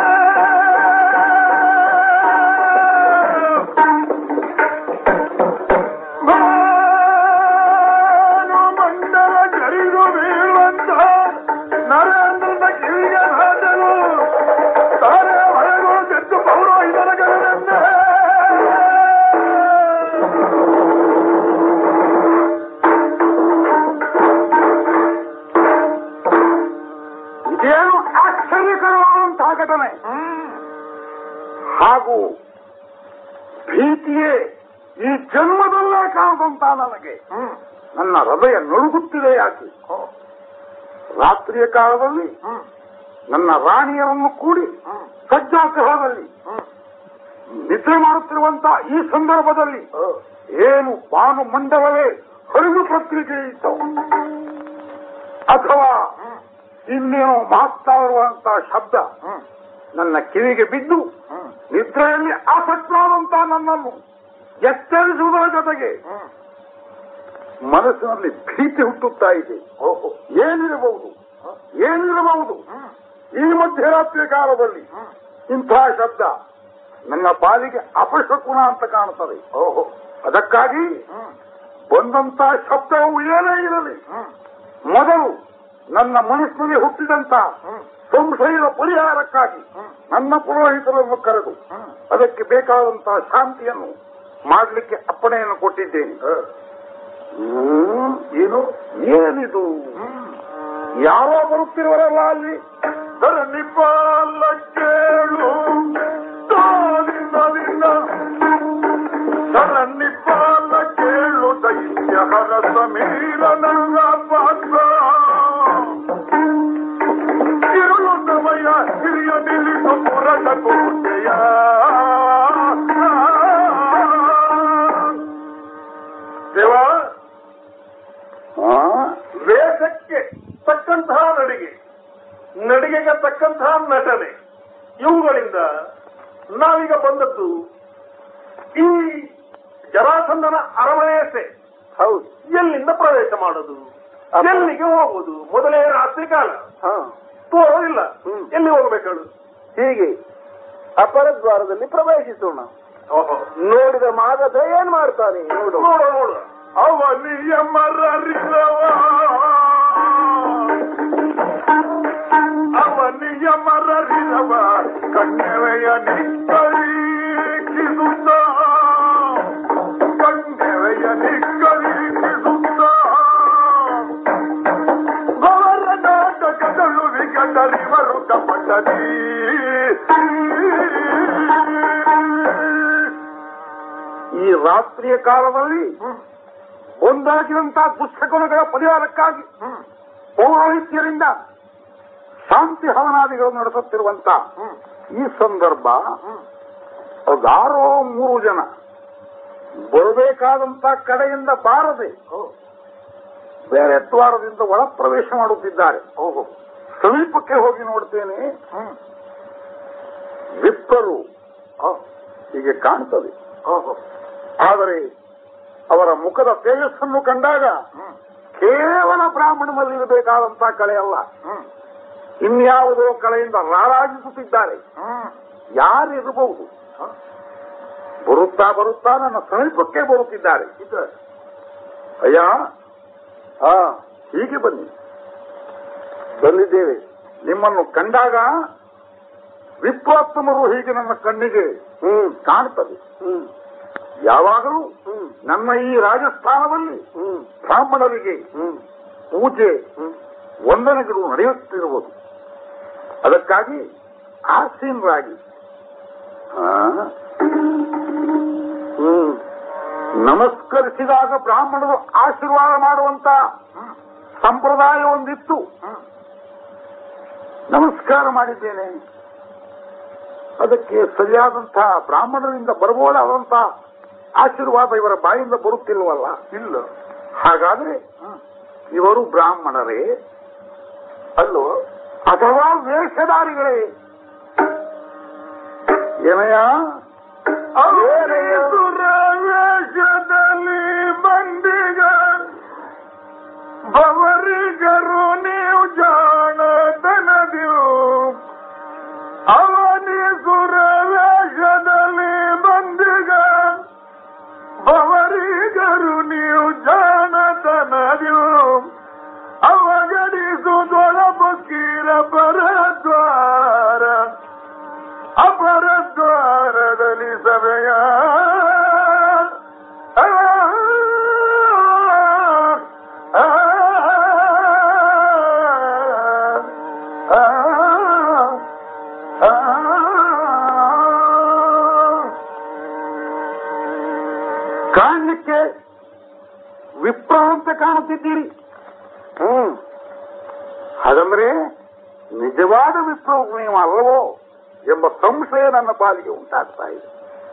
ಮಂಡಲ ಜರಿದು ಬೀಳುವಂತ ನರೇಂದ್ರನ ಕಿವಿಗೆ ಹಾದಲು ತಾರೆ ಹೊರಗು ತೆತ್ತು ಪೌರೋಹಿತರಗಳೆಂದ ಇದೇನು ಆಶ್ಚರ್ಯಕರವಾದಂತಹ ಘಟನೆ. ಹಾಗೂ ಭೀತಿಯೇ ಈ ಜನ್ಮದಲ್ಲೇ ಕಾಣದಂತ ನನಗೆ ನನ್ನ ಹೃದಯ ನಡುಗುತ್ತಿದೆ. ಯಾಕೆ? ರಾತ್ರಿಯ ಕಾಲದಲ್ಲಿ ನನ್ನ ರಾಣಿಯರನ್ನು ಕೂಡಿ ಸಜ್ಜಾಗ್ರಹದಲ್ಲಿ ನಿದ್ರೆ ಮಾಡುತ್ತಿರುವಂತಹ ಈ ಸಂದರ್ಭದಲ್ಲಿ ಏನು ಭಾನು ಮಂಡಲವೇ ಹರಿದು ಪತ್ರಿಕೆ ಇತ್ತು ಅಥವಾ ಇನ್ನೇನು ಮಾಗ್ತಾ ಇರುವಂತಹ ಶಬ್ದ ನನ್ನ ಕಿವಿಗೆ ಬಿದ್ದು ನಿದ್ರೆಯಲ್ಲಿ ಆಸಕ್ತರಾದಂತಹ ನನ್ನನ್ನು ಎಚ್ಚರಿಸುವುದರ ಜೊತೆಗೆ ಮನಸ್ಸಿನಲ್ಲಿ ಭೀತಿ ಹುಟ್ಟುತ್ತಾ ಇದೆ. ಏನಿರಬಹುದು ಏನಿರಬಹುದು ಈ ಮಧ್ಯರಾತ್ರಿಯ ಕಾಲದಲ್ಲಿ ಇಂತಹ ಶಬ್ದ ನನ್ನ ಪಾಲಿಗೆ ಅಪಶಕುನ ಅಂತ ಕಾಣುತ್ತದೆ. ಓಹೋ, ಅದಕ್ಕಾಗಿ ಬಂದಂತಹ ಶಬ್ದವು ಏನೇ ಇರಲಿ ಮೊದಲು ನನ್ನ ಮನಸ್ಸಿನಲ್ಲಿ ಹುಟ್ಟಿದಂತ ಸಂಶಯದ ಪರಿಹಾರಕ್ಕಾಗಿ ನನ್ನ ಪುರೋಹಿತರನ್ನು ಕರೆದು ಅದಕ್ಕೆ ಬೇಕಾದಂತಹ ಶಾಂತಿಯನ್ನು ಮಾಡಲಿಕ್ಕೆ ಅಪ್ಪಣೆಯನ್ನು ಕೊಟ್ಟಿದ್ದೇನೆ. ಏನು ಏನಿದು? ಯಾರೋ ಬರುತ್ತಿರುವರಲ್ಲ ಅಲ್ಲಿ. ನಿಪಾಲ ಕೇಳು ನಿಪಾಲ ಕೇಳು ದೈತ್ಯ ಹರ ಸಮೀರ ನನ್ನ ಪಾತ್ರ ಇರುಳು ಸಮಯ ಹಿರಿಯ ನಿಲ್ಲಿಸು ಪುರದ ಕೋಟೆಯ ದೇವ. ವೇಷಕ್ಕೆ ತಕ್ಕಂತಹ ನಡಿಗೆ, ನಡಿಗೆಗೆ ತಕ್ಕಂತಹ ನಟನೆ, ಇವುಗಳಿಂದ ನಾವೀಗ ಬಂದದ್ದು ಈ ಜರಾಸಂಧನ ಅರಮನೆಯಷ್ಟೇ. ಹೌದು. ಎಲ್ಲಿಂದ ಪ್ರವೇಶ ಮಾಡೋದು, ಎಲ್ಲಿಗೆ ಹೋಗುವುದು? ಮೊದಲೇ ರಾತ್ರಿ ಕಾಲ ತೋರೋದಿಲ್ಲ. ಎಲ್ಲಿ ಹೋಗಬೇಕು? ಹೀಗೆ ಅಪರದ್ವಾರದಲ್ಲಿ ಪ್ರವೇಶಿಸೋಣ. ನೋಡಿದ ಮಾಗಧ ಏನ್ ಮಾಡ್ತಾನೆ ನೋಡು. ನೋಡು ನೋಡು. ಅವನಿಯ ಮರರಿದವ ಅವನಿಯ ಮರರಿದವ ಕಣ್ಣೆವೆಯ ನಿಕ್ಕರೀಕ್ಷಿಸುತ್ತ ಕಣ್ಣೆವೆಯ ನಿಕ್ಕರೀಕ್ಷಿಸುತ್ತ ಅವರ ನಾಟಕಗಳು ವಿಕಟರಿವರು ಕಪಟದಿ ಈ ರಾತ್ರಿಯ ಕಾಲದಲ್ಲಿ ಒಂದಾಗಿರುವಂತಹ ದುಷ್ಟಗುಣಗಳ ಪರಿಹಾರಕ್ಕಾಗಿ ಪೌರೋಹಿತ್ಯರಿಂದ ಶಾಂತಿ ಹವನಾದಿಗಳು ನಡೆಸುತ್ತಿರುವಂತ ಈ ಸಂದರ್ಭ ಯಾರೋ ಮೂರು ಜನ ಬರಬೇಕಾದಂತ ಕಡೆಯಿಂದ ಬಾರದೆ ಬೇರೆ ದ್ವಾರದಿಂದ ಒಳ ಪ್ರವೇಶ ಮಾಡುತ್ತಿದ್ದಾರೆ. ಸಮೀಪಕ್ಕೆ ಹೋಗಿ ನೋಡ್ತೇನೆ, ವಿಪ್ರರು ಹೀಗೆ ಕಾಣ್ತದೆ. ಆದರೆ ಅವರ ಮುಖದ ತೇಜಸ್ಸನ್ನು ಕಂಡಾಗ ಕೇವಲ ಬ್ರಾಹ್ಮಣನಲ್ಲಿರಬೇಕಾದಂತಹ ಕಳೆ ಅಲ್ಲ, ಇನ್ಯಾವುದೋ ಕಳೆಯಿಂದ ರಾರಾಜಿಸುತ್ತಿದ್ದಾರೆ. ಯಾರಿರಬಹುದು? ಬರುತ್ತಾ ಬರುತ್ತಾ ನನ್ನ ಸಮೀಪಕ್ಕೆ ಬರುತ್ತಿದ್ದಾರೆ. ಅಯ್ಯ, ಹಾ ಹೀಗೆ ಬನ್ನಿ. ಬಂದಿದ್ದೇವೆ. ನಿಮ್ಮನ್ನು ಕಂಡಾಗ ವಿಪ್ರಾತ್ಮರು ಹೀಗೆ ನನ್ನ ಕಣ್ಣಿಗೆ ಕಾಣುತ್ತದೆ. ಯಾವಾಗಲೂ ನಮ್ಮ ಈ ರಾಜಸ್ಥಾನದಲ್ಲಿ ಬ್ರಾಹ್ಮಣರಿಗೆ ಪೂಜೆ ವಂದನೆಗಳು ನಡೆಯುತ್ತಿರುವುದು. ಅದಕ್ಕಾಗಿ ಆಸೀನರಾಗಿ ನಮಸ್ಕರಿಸಿದಾಗ ಬ್ರಾಹ್ಮಣರು ಆಶೀರ್ವಾದ ಮಾಡುವಂತ ಸಂಪ್ರದಾಯ ಒಂದಿತ್ತು. ನಮಸ್ಕಾರ ಮಾಡಿದ್ದೇನೆ. ಅದಕ್ಕೆ ಸರಿಯಾದಂತಹ ಬ್ರಾಹ್ಮಣರಿಂದ ಬರಬಹುದಾದಂತಹ ಆಶೀರ್ವಾದ ಇವರ ಬಾಯಿಂದ ಬರುತ್ತಿಲ್ವಲ್ಲ? ಇಲ್ಲ. ಹಾಗಾದ್ರೆ ಇವರು ಬ್ರಾಹ್ಮಣರೇ ಅಲ್ಲೋ ಅಥವಾ ವೇಷಧಾರಿಗಳೇ? ಏನಯ್ಯ? ವೇಷದಲ್ಲಿ ಬಂದಿಗ ಬವರಿಗರು ನೀವು ಜಾಣತನದಿವು. ಅವನಿಸುರ ವೇಷದಲ್ಲಿ ಬಂದಿಗ ಬವರಿಗರು ನೀವು ಜಾಣತನದಿವು. ಅವಗಡಿಸುದೊಳ ಬಕ್ಕೀರ ಪರದ್ವಾರ ಅಪರದ್ವಾರದಲ್ಲಿ ಸಭೆಯ ಕಾಣಲಿಕ್ಕೆ ವಿಪ್ರ ಅಂತ ಕಾಣುತ್ತಿದ್ದೀರಿ. ಹ್ಮ್ ಹಾಗಂದ್ರೆ ನಿಜವಾದ ವಿಪ್ರ ನೀವು ಅಲ್ಲವೋ ಎಂಬ ಸಂಶಯ ನನ್ನ ಪಾಲಿಗೆ ಉಂಟಾಗ್ತಾ ಇದೆ.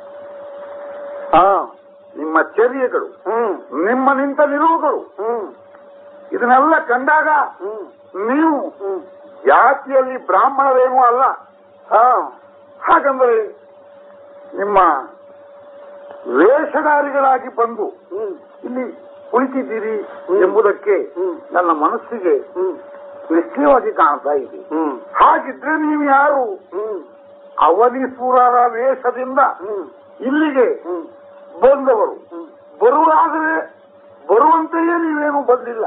ಆ ನಿಮ್ಮ ಚರ್ಯಗಳು, ನಿಮ್ಮ ನಿಂತ ನಿಲುವುಗಳು, ಇದನ್ನೆಲ್ಲ ಕಂಡಾಗ ನೀವು ಜಾತಿಯಲ್ಲಿ ಬ್ರಾಹ್ಮಣರೇನೂ ಅಲ್ಲ. ಹಾಗಂದ್ರೆ ನಿಮ್ಮ ವೇಷಧಾರಿಗಳಾಗಿ ಬಂದು ಇಲ್ಲಿ ಕುಳಿತಿದ್ದೀರಿ ಎಂಬುದಕ್ಕೆ ನನ್ನ ಮನಸ್ಸಿಗೆ ನಿಶ್ಚಯವಾಗಿ ಕಾಣ್ತಾ ಇದೆ. ಹಾಗಿದ್ರೆ ನೀವು ಯಾರು? ಅವನಿಸುರರ ವೇಷದಿಂದ ಇಲ್ಲಿಗೆ ಬಂದವರು. ಬರುವಾದರೆ ಬರುವಂತೆಯೇ ನೀವೇನು ಬಂದಿಲ್ಲ.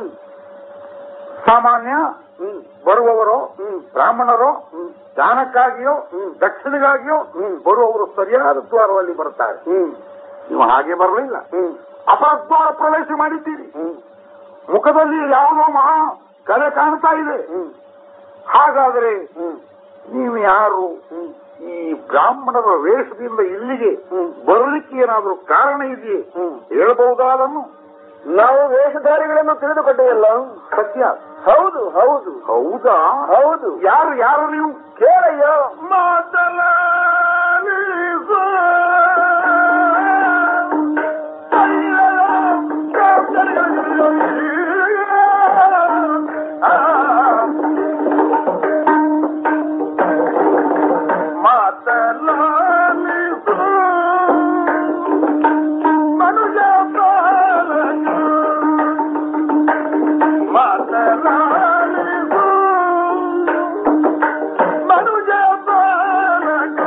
ಸಾಮಾನ್ಯ ಬರುವವರೋ ಬ್ರಾಹ್ಮಣರೋ ದಾನಕ್ಕಾಗಿಯೋ ದಕ್ಷಿಣೆಗಾಗಿಯೋ ಬರುವವರು ಸರಿಯಾದ ದ್ವಾರದಲ್ಲಿ ಬರುತ್ತಾರೆ. ನೀವು ಹಾಗೆ ಬರಲಿಲ್ಲ, ಅಪರದ್ವಾರ ಪ್ರವೇಶ ಮಾಡಿದ್ದೀರಿ. ಮುಖದಲ್ಲಿ ಯಾವುದೋ ಮಹಾ ಕಲೆ ಕಾಣ್ತಾ ಇದೆ. ಹಾಗಾದರೆ ನೀವು ಯಾರು? ಈ ಬ್ರಾಹ್ಮಣರ ವೇಷದಿಂದ ಇಲ್ಲಿಗೆ ಬರಲಿಕ್ಕೆ ಏನಾದರೂ ಕಾರಣ ಇದೆಯೇ? ಹೇಳಬಹುದಾದನ್ನು ನಾವು ವೇಷಧಾರಿಗಳನ್ನು ತಿಳಿದುಕೊಂಡೆಯಲ್ಲ. ಸತ್ಯ. ಹೌದು ಹೌದು. ಹೌದಾ? ಹೌದು. ಯಾರು ಯಾರು ನೀವು? ಕೇಳಯ್ಯ. ಮಾತಲ ಮನುಜ ಬಾಲಕ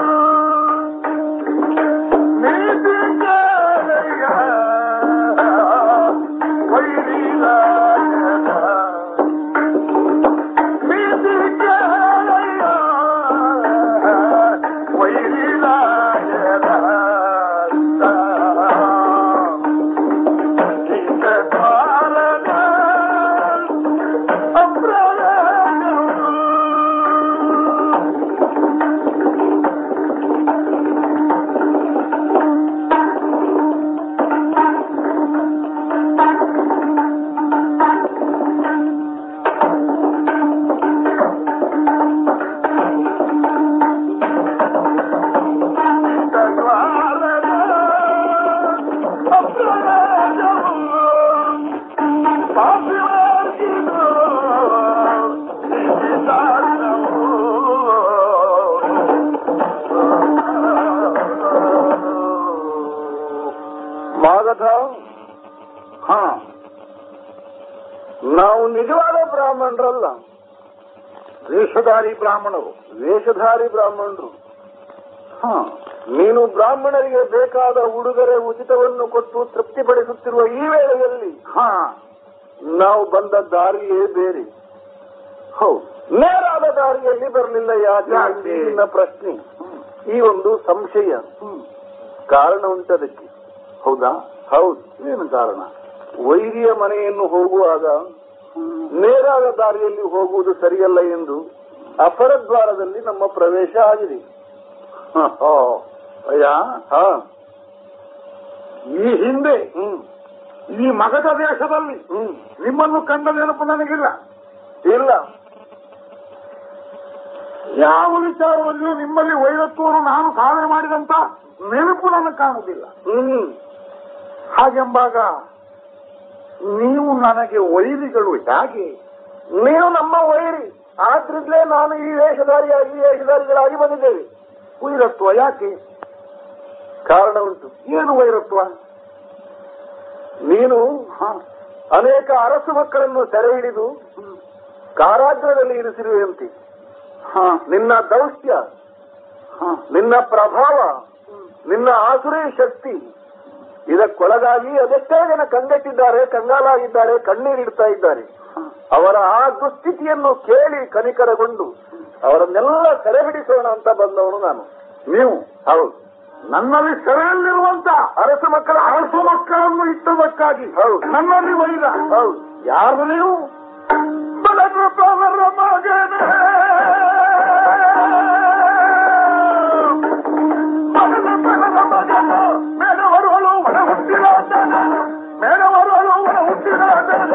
ಬ್ರಾಹ್ಮಣರಲ್ಲ, ವೇಷಧಾರಿ ಬ್ರಾಹ್ಮಣರು. ವೇಷಧಾರಿ ಬ್ರಾಹ್ಮಣರು. ಹ ನೀನು ಬ್ರಾಹ್ಮಣರಿಗೆ ಬೇಕಾದ ಉಡುಗೊರೆ ಉಚಿತವನ್ನು ಕೊಟ್ಟು ತೃಪ್ತಿಪಡಿಸುತ್ತಿರುವ ಈ ವೇಳೆಯಲ್ಲಿ ಹಾ ನಾವು ಬಂದ ದಾರಿಯೇ ಬೇರೆ. ಹೌದು, ನೇರಾದ ದಾರಿಯಲ್ಲಿ ಬರಲಿಲ್ಲ. ಯಾಕೆ ನಿನ್ನ ಪ್ರಶ್ನೆ? ಈ ಒಂದು ಸಂಶಯ. ಕಾರಣ ಉಂಟದಕ್ಕೆ. ಹೌದಾ? ಹೌದು. ಏನು ಕಾರಣ? ವೈರಿಯ ಮನೆಯನ್ನು ಹೋಗುವಾಗ ನೇರಾದ ದಾರಿಯಲ್ಲಿ ಹೋಗುವುದು ಸರಿಯಲ್ಲ ಎಂದು ಅಪರದ್ವಾರದಲ್ಲಿ ನಮ್ಮ ಪ್ರವೇಶ ಆಗಿದೆ. ಅಯ್ಯ, ಹಾ ಈ ಹಿಂದೆ ಹ್ಮ್ ಈ ಮಗಧ ದೇಶದಲ್ಲಿ ಹ್ಮ್ ನಿಮ್ಮನ್ನು ಕಂಡ ನೆನಪು ನನಗಿಲ್ಲ. ಇಲ್ಲ. ಯಾವ ವಿಚಾರದಲ್ಲಿಯೂ ನಿಮ್ಮಲ್ಲಿ ವೈರತ್ವವನ್ನು ನಾನು ಸಾಧನೆ ಮಾಡಿದಂತ ನೆನಪು ನನಗೆ ಕಾಣುವುದಿಲ್ಲ. ಹ್ಮ್ ಹಾಗೆಂಬಾಗ ನೀವು ನನಗೆ ವೈರಿಗಳು ಹೇಗೆ? ನೀವು ನಮ್ಮ ವೈರಿ, ಆದ್ರಿಂದಲೇ ನಾನು ಈ ವೇಷಧಾರಿಯಾಗಿ ವೇಷಧಾರಿಗಳಾಗಿ ಬಂದಿದ್ದೇವೆ. ವೈರತ್ವ ಯಾಕೆ? ಕಾರಣ ಉಂಟು. ಏನು ವೈರತ್ವ? ನೀನು ಹ, ಅನೇಕ ಅರಸು ಮಕ್ಕಳನ್ನು ಸೆರೆ ಹಿಡಿದು ಕಾರಾಗೃಹದಲ್ಲಿ ಇರಿಸಿರುವಂತೆ. ಹ, ನಿನ್ನ ದೌತ್ಯ, ಹ, ನಿನ್ನ ಪ್ರಭಾವ, ನಿನ್ನ ಆಸುರಿ ಶಕ್ತಿ ಇದಕ್ಕೊಳಗಾಗಿ ಅದೆಷ್ಟೇ ಜನ ಕಂಗೆಟ್ಟಿದ್ದಾರೆ, ಕಂಗಾಲಾಗಿದ್ದಾರೆ, ಕಣ್ಣೀರಿಡ್ತಾ ಇದ್ದಾರೆ. ಅವರ ಆ ದುಸ್ಥಿತಿಯನ್ನು ಕೇಳಿ ಕನಿಕರಗೊಂಡು ಅವರನ್ನೆಲ್ಲ ಸೆರೆ ಹಿಡಿಸೋಣ ಅಂತ ಬಂದವನು ನಾನು. ನೀವು? ಹೌದು. ನನ್ನಲ್ಲಿ ಸೆರೆಯಲ್ಲಿರುವಂತ ಅರಸು ಮಕ್ಕಳ ಅರಸು ಮಕ್ಕಳನ್ನು ಇಟ್ಟದಕ್ಕಾಗಿ ಹೌದು. ನನ್ನಲ್ಲಿ ವೈರ. ಹೌದು. ಯಾರು ನೀವು? ಬಲಪ್ರಭಾವರ ಮಗನೇ ಬಲಪ್ರಭಾವರ ಮಗನ ಮೇಲವರಲು ಒಳ ಹುಟ್ಟಿರಾದನ ಮೇಲವರಲು ಒಳ ಹುಟ್ಟಿರಾದನ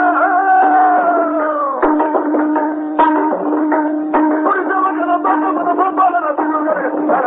ಕುಡಿದವನ ಬಂದವನ ಬಂಬಲರ ಬಿಡುಗಡೆ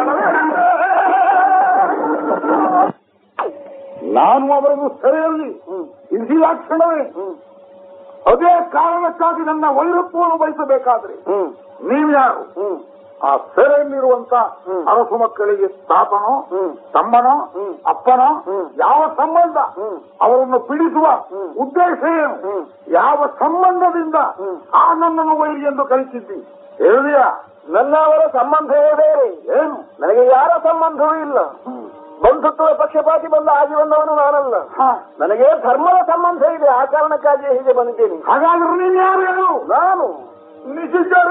ನಾನು ಅವರನ್ನು ಸೆರೆಯಲ್ಲಿ ಇರಿಸಿದ ಕ್ಷಣವೇ ಅದೇ ಕಾರಣಕ್ಕಾಗಿ ನನ್ನ ವೈರತ್ವವನ್ನು ಬಯಸಬೇಕಾದ್ರೆ ಹ್ಮ್ ನೀವ್ಯಾರು? ಹ್ಮ್ ಆ ಸೆರೆಯಲ್ಲಿರುವಂತ ಹ್ಮ್. ಅರಸು ಮಕ್ಕಳಿಗೆ ತಾತನೋ ಹ್ಮ್. ತಮ್ಮನೋ ಹ್ಮ್. ಅಪ್ಪನೋ ಹ್ಮ್. ಯಾವ ಸಂಬಂಧ? ಹ್ಮ್. ಅವರನ್ನು ಬಿಡಿಸುವ ಹ್ಮ್. ಉದ್ದೇಶ ಏನು? ಹ್ಮ್. ಯಾವ ಸಂಬಂಧದಿಂದ ಹ್ಮ್. ಆ ನನ್ನನ್ನು ವೈರಿ ಎಂದು ಕಲಿಸಿದ್ದಿ? ಹೇಳಿದೆಯಾ? ನನ್ನ ಅವರ ಸಂಬಂಧವೇ ಬೇರೆ. ಏನು? ನನಗೆ ಯಾರ ಸಂಬಂಧವೂ ಇಲ್ಲ. ಬಂಧುತ್ವ ಪಕ್ಷಪಾತಿ ಬಂದ ಆಗಿ ಬಂದವನು ನಾನಲ್ಲ. ಹ. ನನಗೆ ಧರ್ಮದ ಸಂಬಂಧ ಇದೆ. ಆ ಕಾರಣಕ್ಕಾಗಿ ಹೀಗೆ ಬಂದಿದ್ದೇನೆ. ಹಾಗಾದ್ರೆ ನೀನು ಯಾರು ಹೇಳು? ನಾನು ನಿಶಿಚರ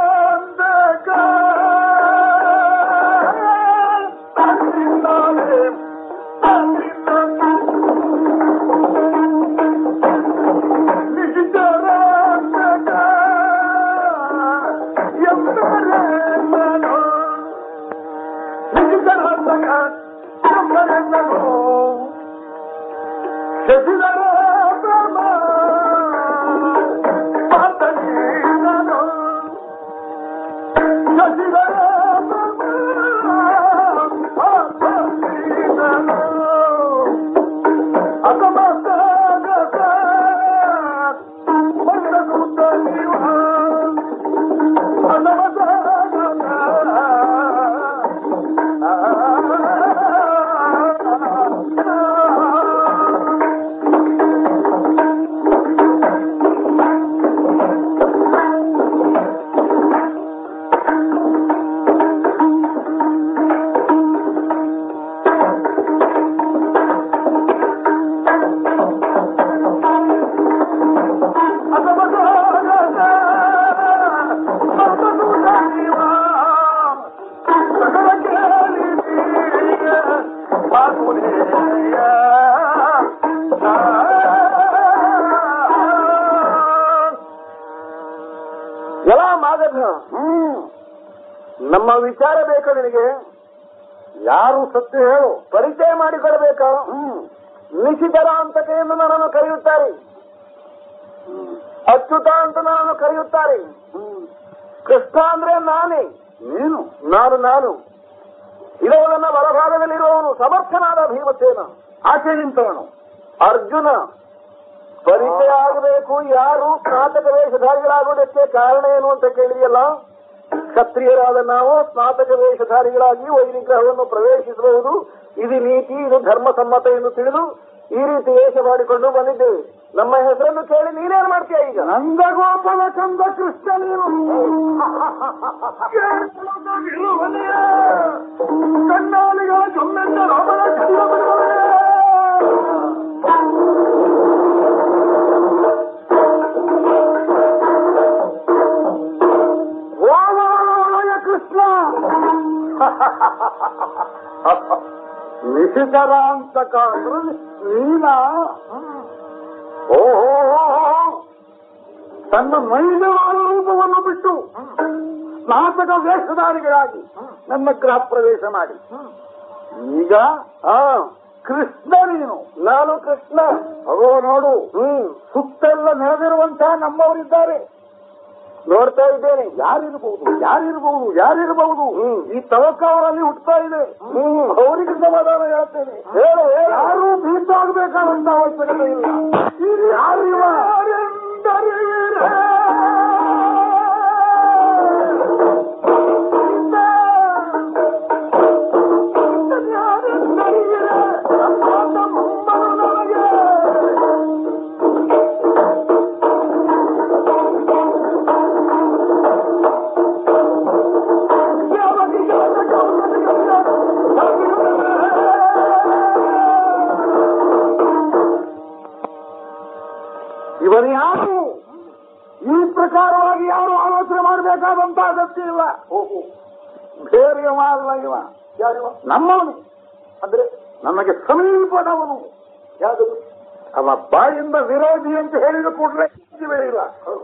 ಎಲ್ಲ ಮಾಗಧ. ಹ್ಮ್ ನಮ್ಮ ವಿಚಾರ ಬೇಕಾ ನಿನಗೆ? ಯಾರು ಸತ್ಯ ಹೇಳು. ಪರಿಚಯ ಮಾಡಿಕೊಡಬೇಕಾ? ಹ್ಮ್ ನಿಶಿಚರ ಅಂತ ಎಂದು ನನ್ನನ್ನು ಕರೆಯುತ್ತಾರೆ. ಅಚ್ಯುತ ಅಂತ ನನ್ನನ್ನು ಕರೆಯುತ್ತಾರೆ. ಹ್ಮ್ ಕೃಷ್ಣ ಅಂದ್ರೆ ನಾನೇ. ನೀನು? ನಾನು ನಾನು ಇರೋ ನನ್ನ ಬಲಭಾಗದಲ್ಲಿರುವವನು ಸಮರ್ಥನಾದ ಭೀಮಸೇನ. ಆಚೆ ನಿಂತವನು ಅರ್ಜುನ. ಪರಿಚಯ ಆಗಬೇಕು. ಯಾರು ಸ್ನಾತಕ ವೇಷಧಾರಿಗಳಾಗುವುದಕ್ಕೆ ಕಾರಣ ಏನು ಅಂತ ಕೇಳಿದೆಯಲ್ಲ. ಕ್ಷತ್ರಿಯರಾದ ನಾವು ಸ್ನಾತಕ ವೇಷಧಾರಿಗಳಾಗಿ ವೈನಿಗ್ರಹವನ್ನು ಪ್ರವೇಶಿಸಬಹುದು. ಇದು ನೀತಿ, ಇದು ಧರ್ಮ ಸಮ್ಮತ ಎಂದು ತಿಳಿದು ಈ ರೀತಿ ವೇಷ ಮಾಡಿಕೊಂಡು ಬಂದಿದ್ದೇವೆ. ನಮ್ಮ ಹೆಸರನ್ನು ಕೇಳಿ ನೀನೇನ್ ಮಾಡ್ತೀಯ ಈಗ? ನಂದಗೋಪದ ಕಂದ ಕೃಷ್ಣ ನೀನು ಕಣ್ಣಾಲಿಗಳ ಜೊಮ್ಮೆಂದ ರಾಮನ ಕಡಿಯ ಬರುವವನೇ. ಕೃಷ್ಣ ನಿಶಿತರ ಅಂತ ಕಾದ್ರು ನೀನ ಓಹೋ ತನ್ನ ಮೈಲವಾದ ರೂಪವನ್ನು ಬಿಟ್ಟು ನಾಟಕ ವೇಷಧಾರಿಗಳಾಗಿ ನನ್ನ ಗೃಹ ಪ್ರವೇಶ ಮಾಡಿ ಈಗ ಆ ಕೃಷ್ಣ ನೀನು, ನಾನು ಕೃಷ್ಣ. ಅವೋ ನೋಡು, ಹ್ಮ್ ಸುತ್ತೆಲ್ಲ ನೆನೆದಿರುವಂತಹ ನಮ್ಮವರಿದ್ದಾರೆ, ನೋಡ್ತಾ ಇದ್ದೇನೆ. ಯಾರಿರಬಹುದು ಯಾರಿರಬಹುದು ಯಾರಿರಬಹುದು ಈ ತವಕ ಅವರಲ್ಲಿ ಹುಟ್ಟುತ್ತಾ ಇದೆ. ಅವರಿಗೆ ಸಮಾಧಾನ ಹೇಳ್ತೇನೆ. ಹೇಳು, ಯಾರು ಭೀತ ಆಗಬೇಕಾದಂತ ಅವಶ್ಯಕತೆ ಇಲ್ಲ. ಯಾರಿವ ಇವನು ಯಾರು? ಈ ಪ್ರಕಾರವಾಗಿ ಯಾರು ಆಲೋಚನೆ ಮಾಡಬೇಕಾದಂತ ಅಗತ್ಯ ಇಲ್ಲ. ಓಹೋ, ಬೇರೆ ಅಲ್ಲ ಇವ. ಯಾರಿವ? ನಮ್ಮವನು, ಅಂದ್ರೆ ನಮಗೆ ಸಮೀಪದವನು. ಯಾವುದು? ಅವ ಬಾಯಿಂದ ವಿರೋಧಿ ಅಂತ ಹೇಳಿದ ಕೂಡಲೇ ಇಲ್ಲ.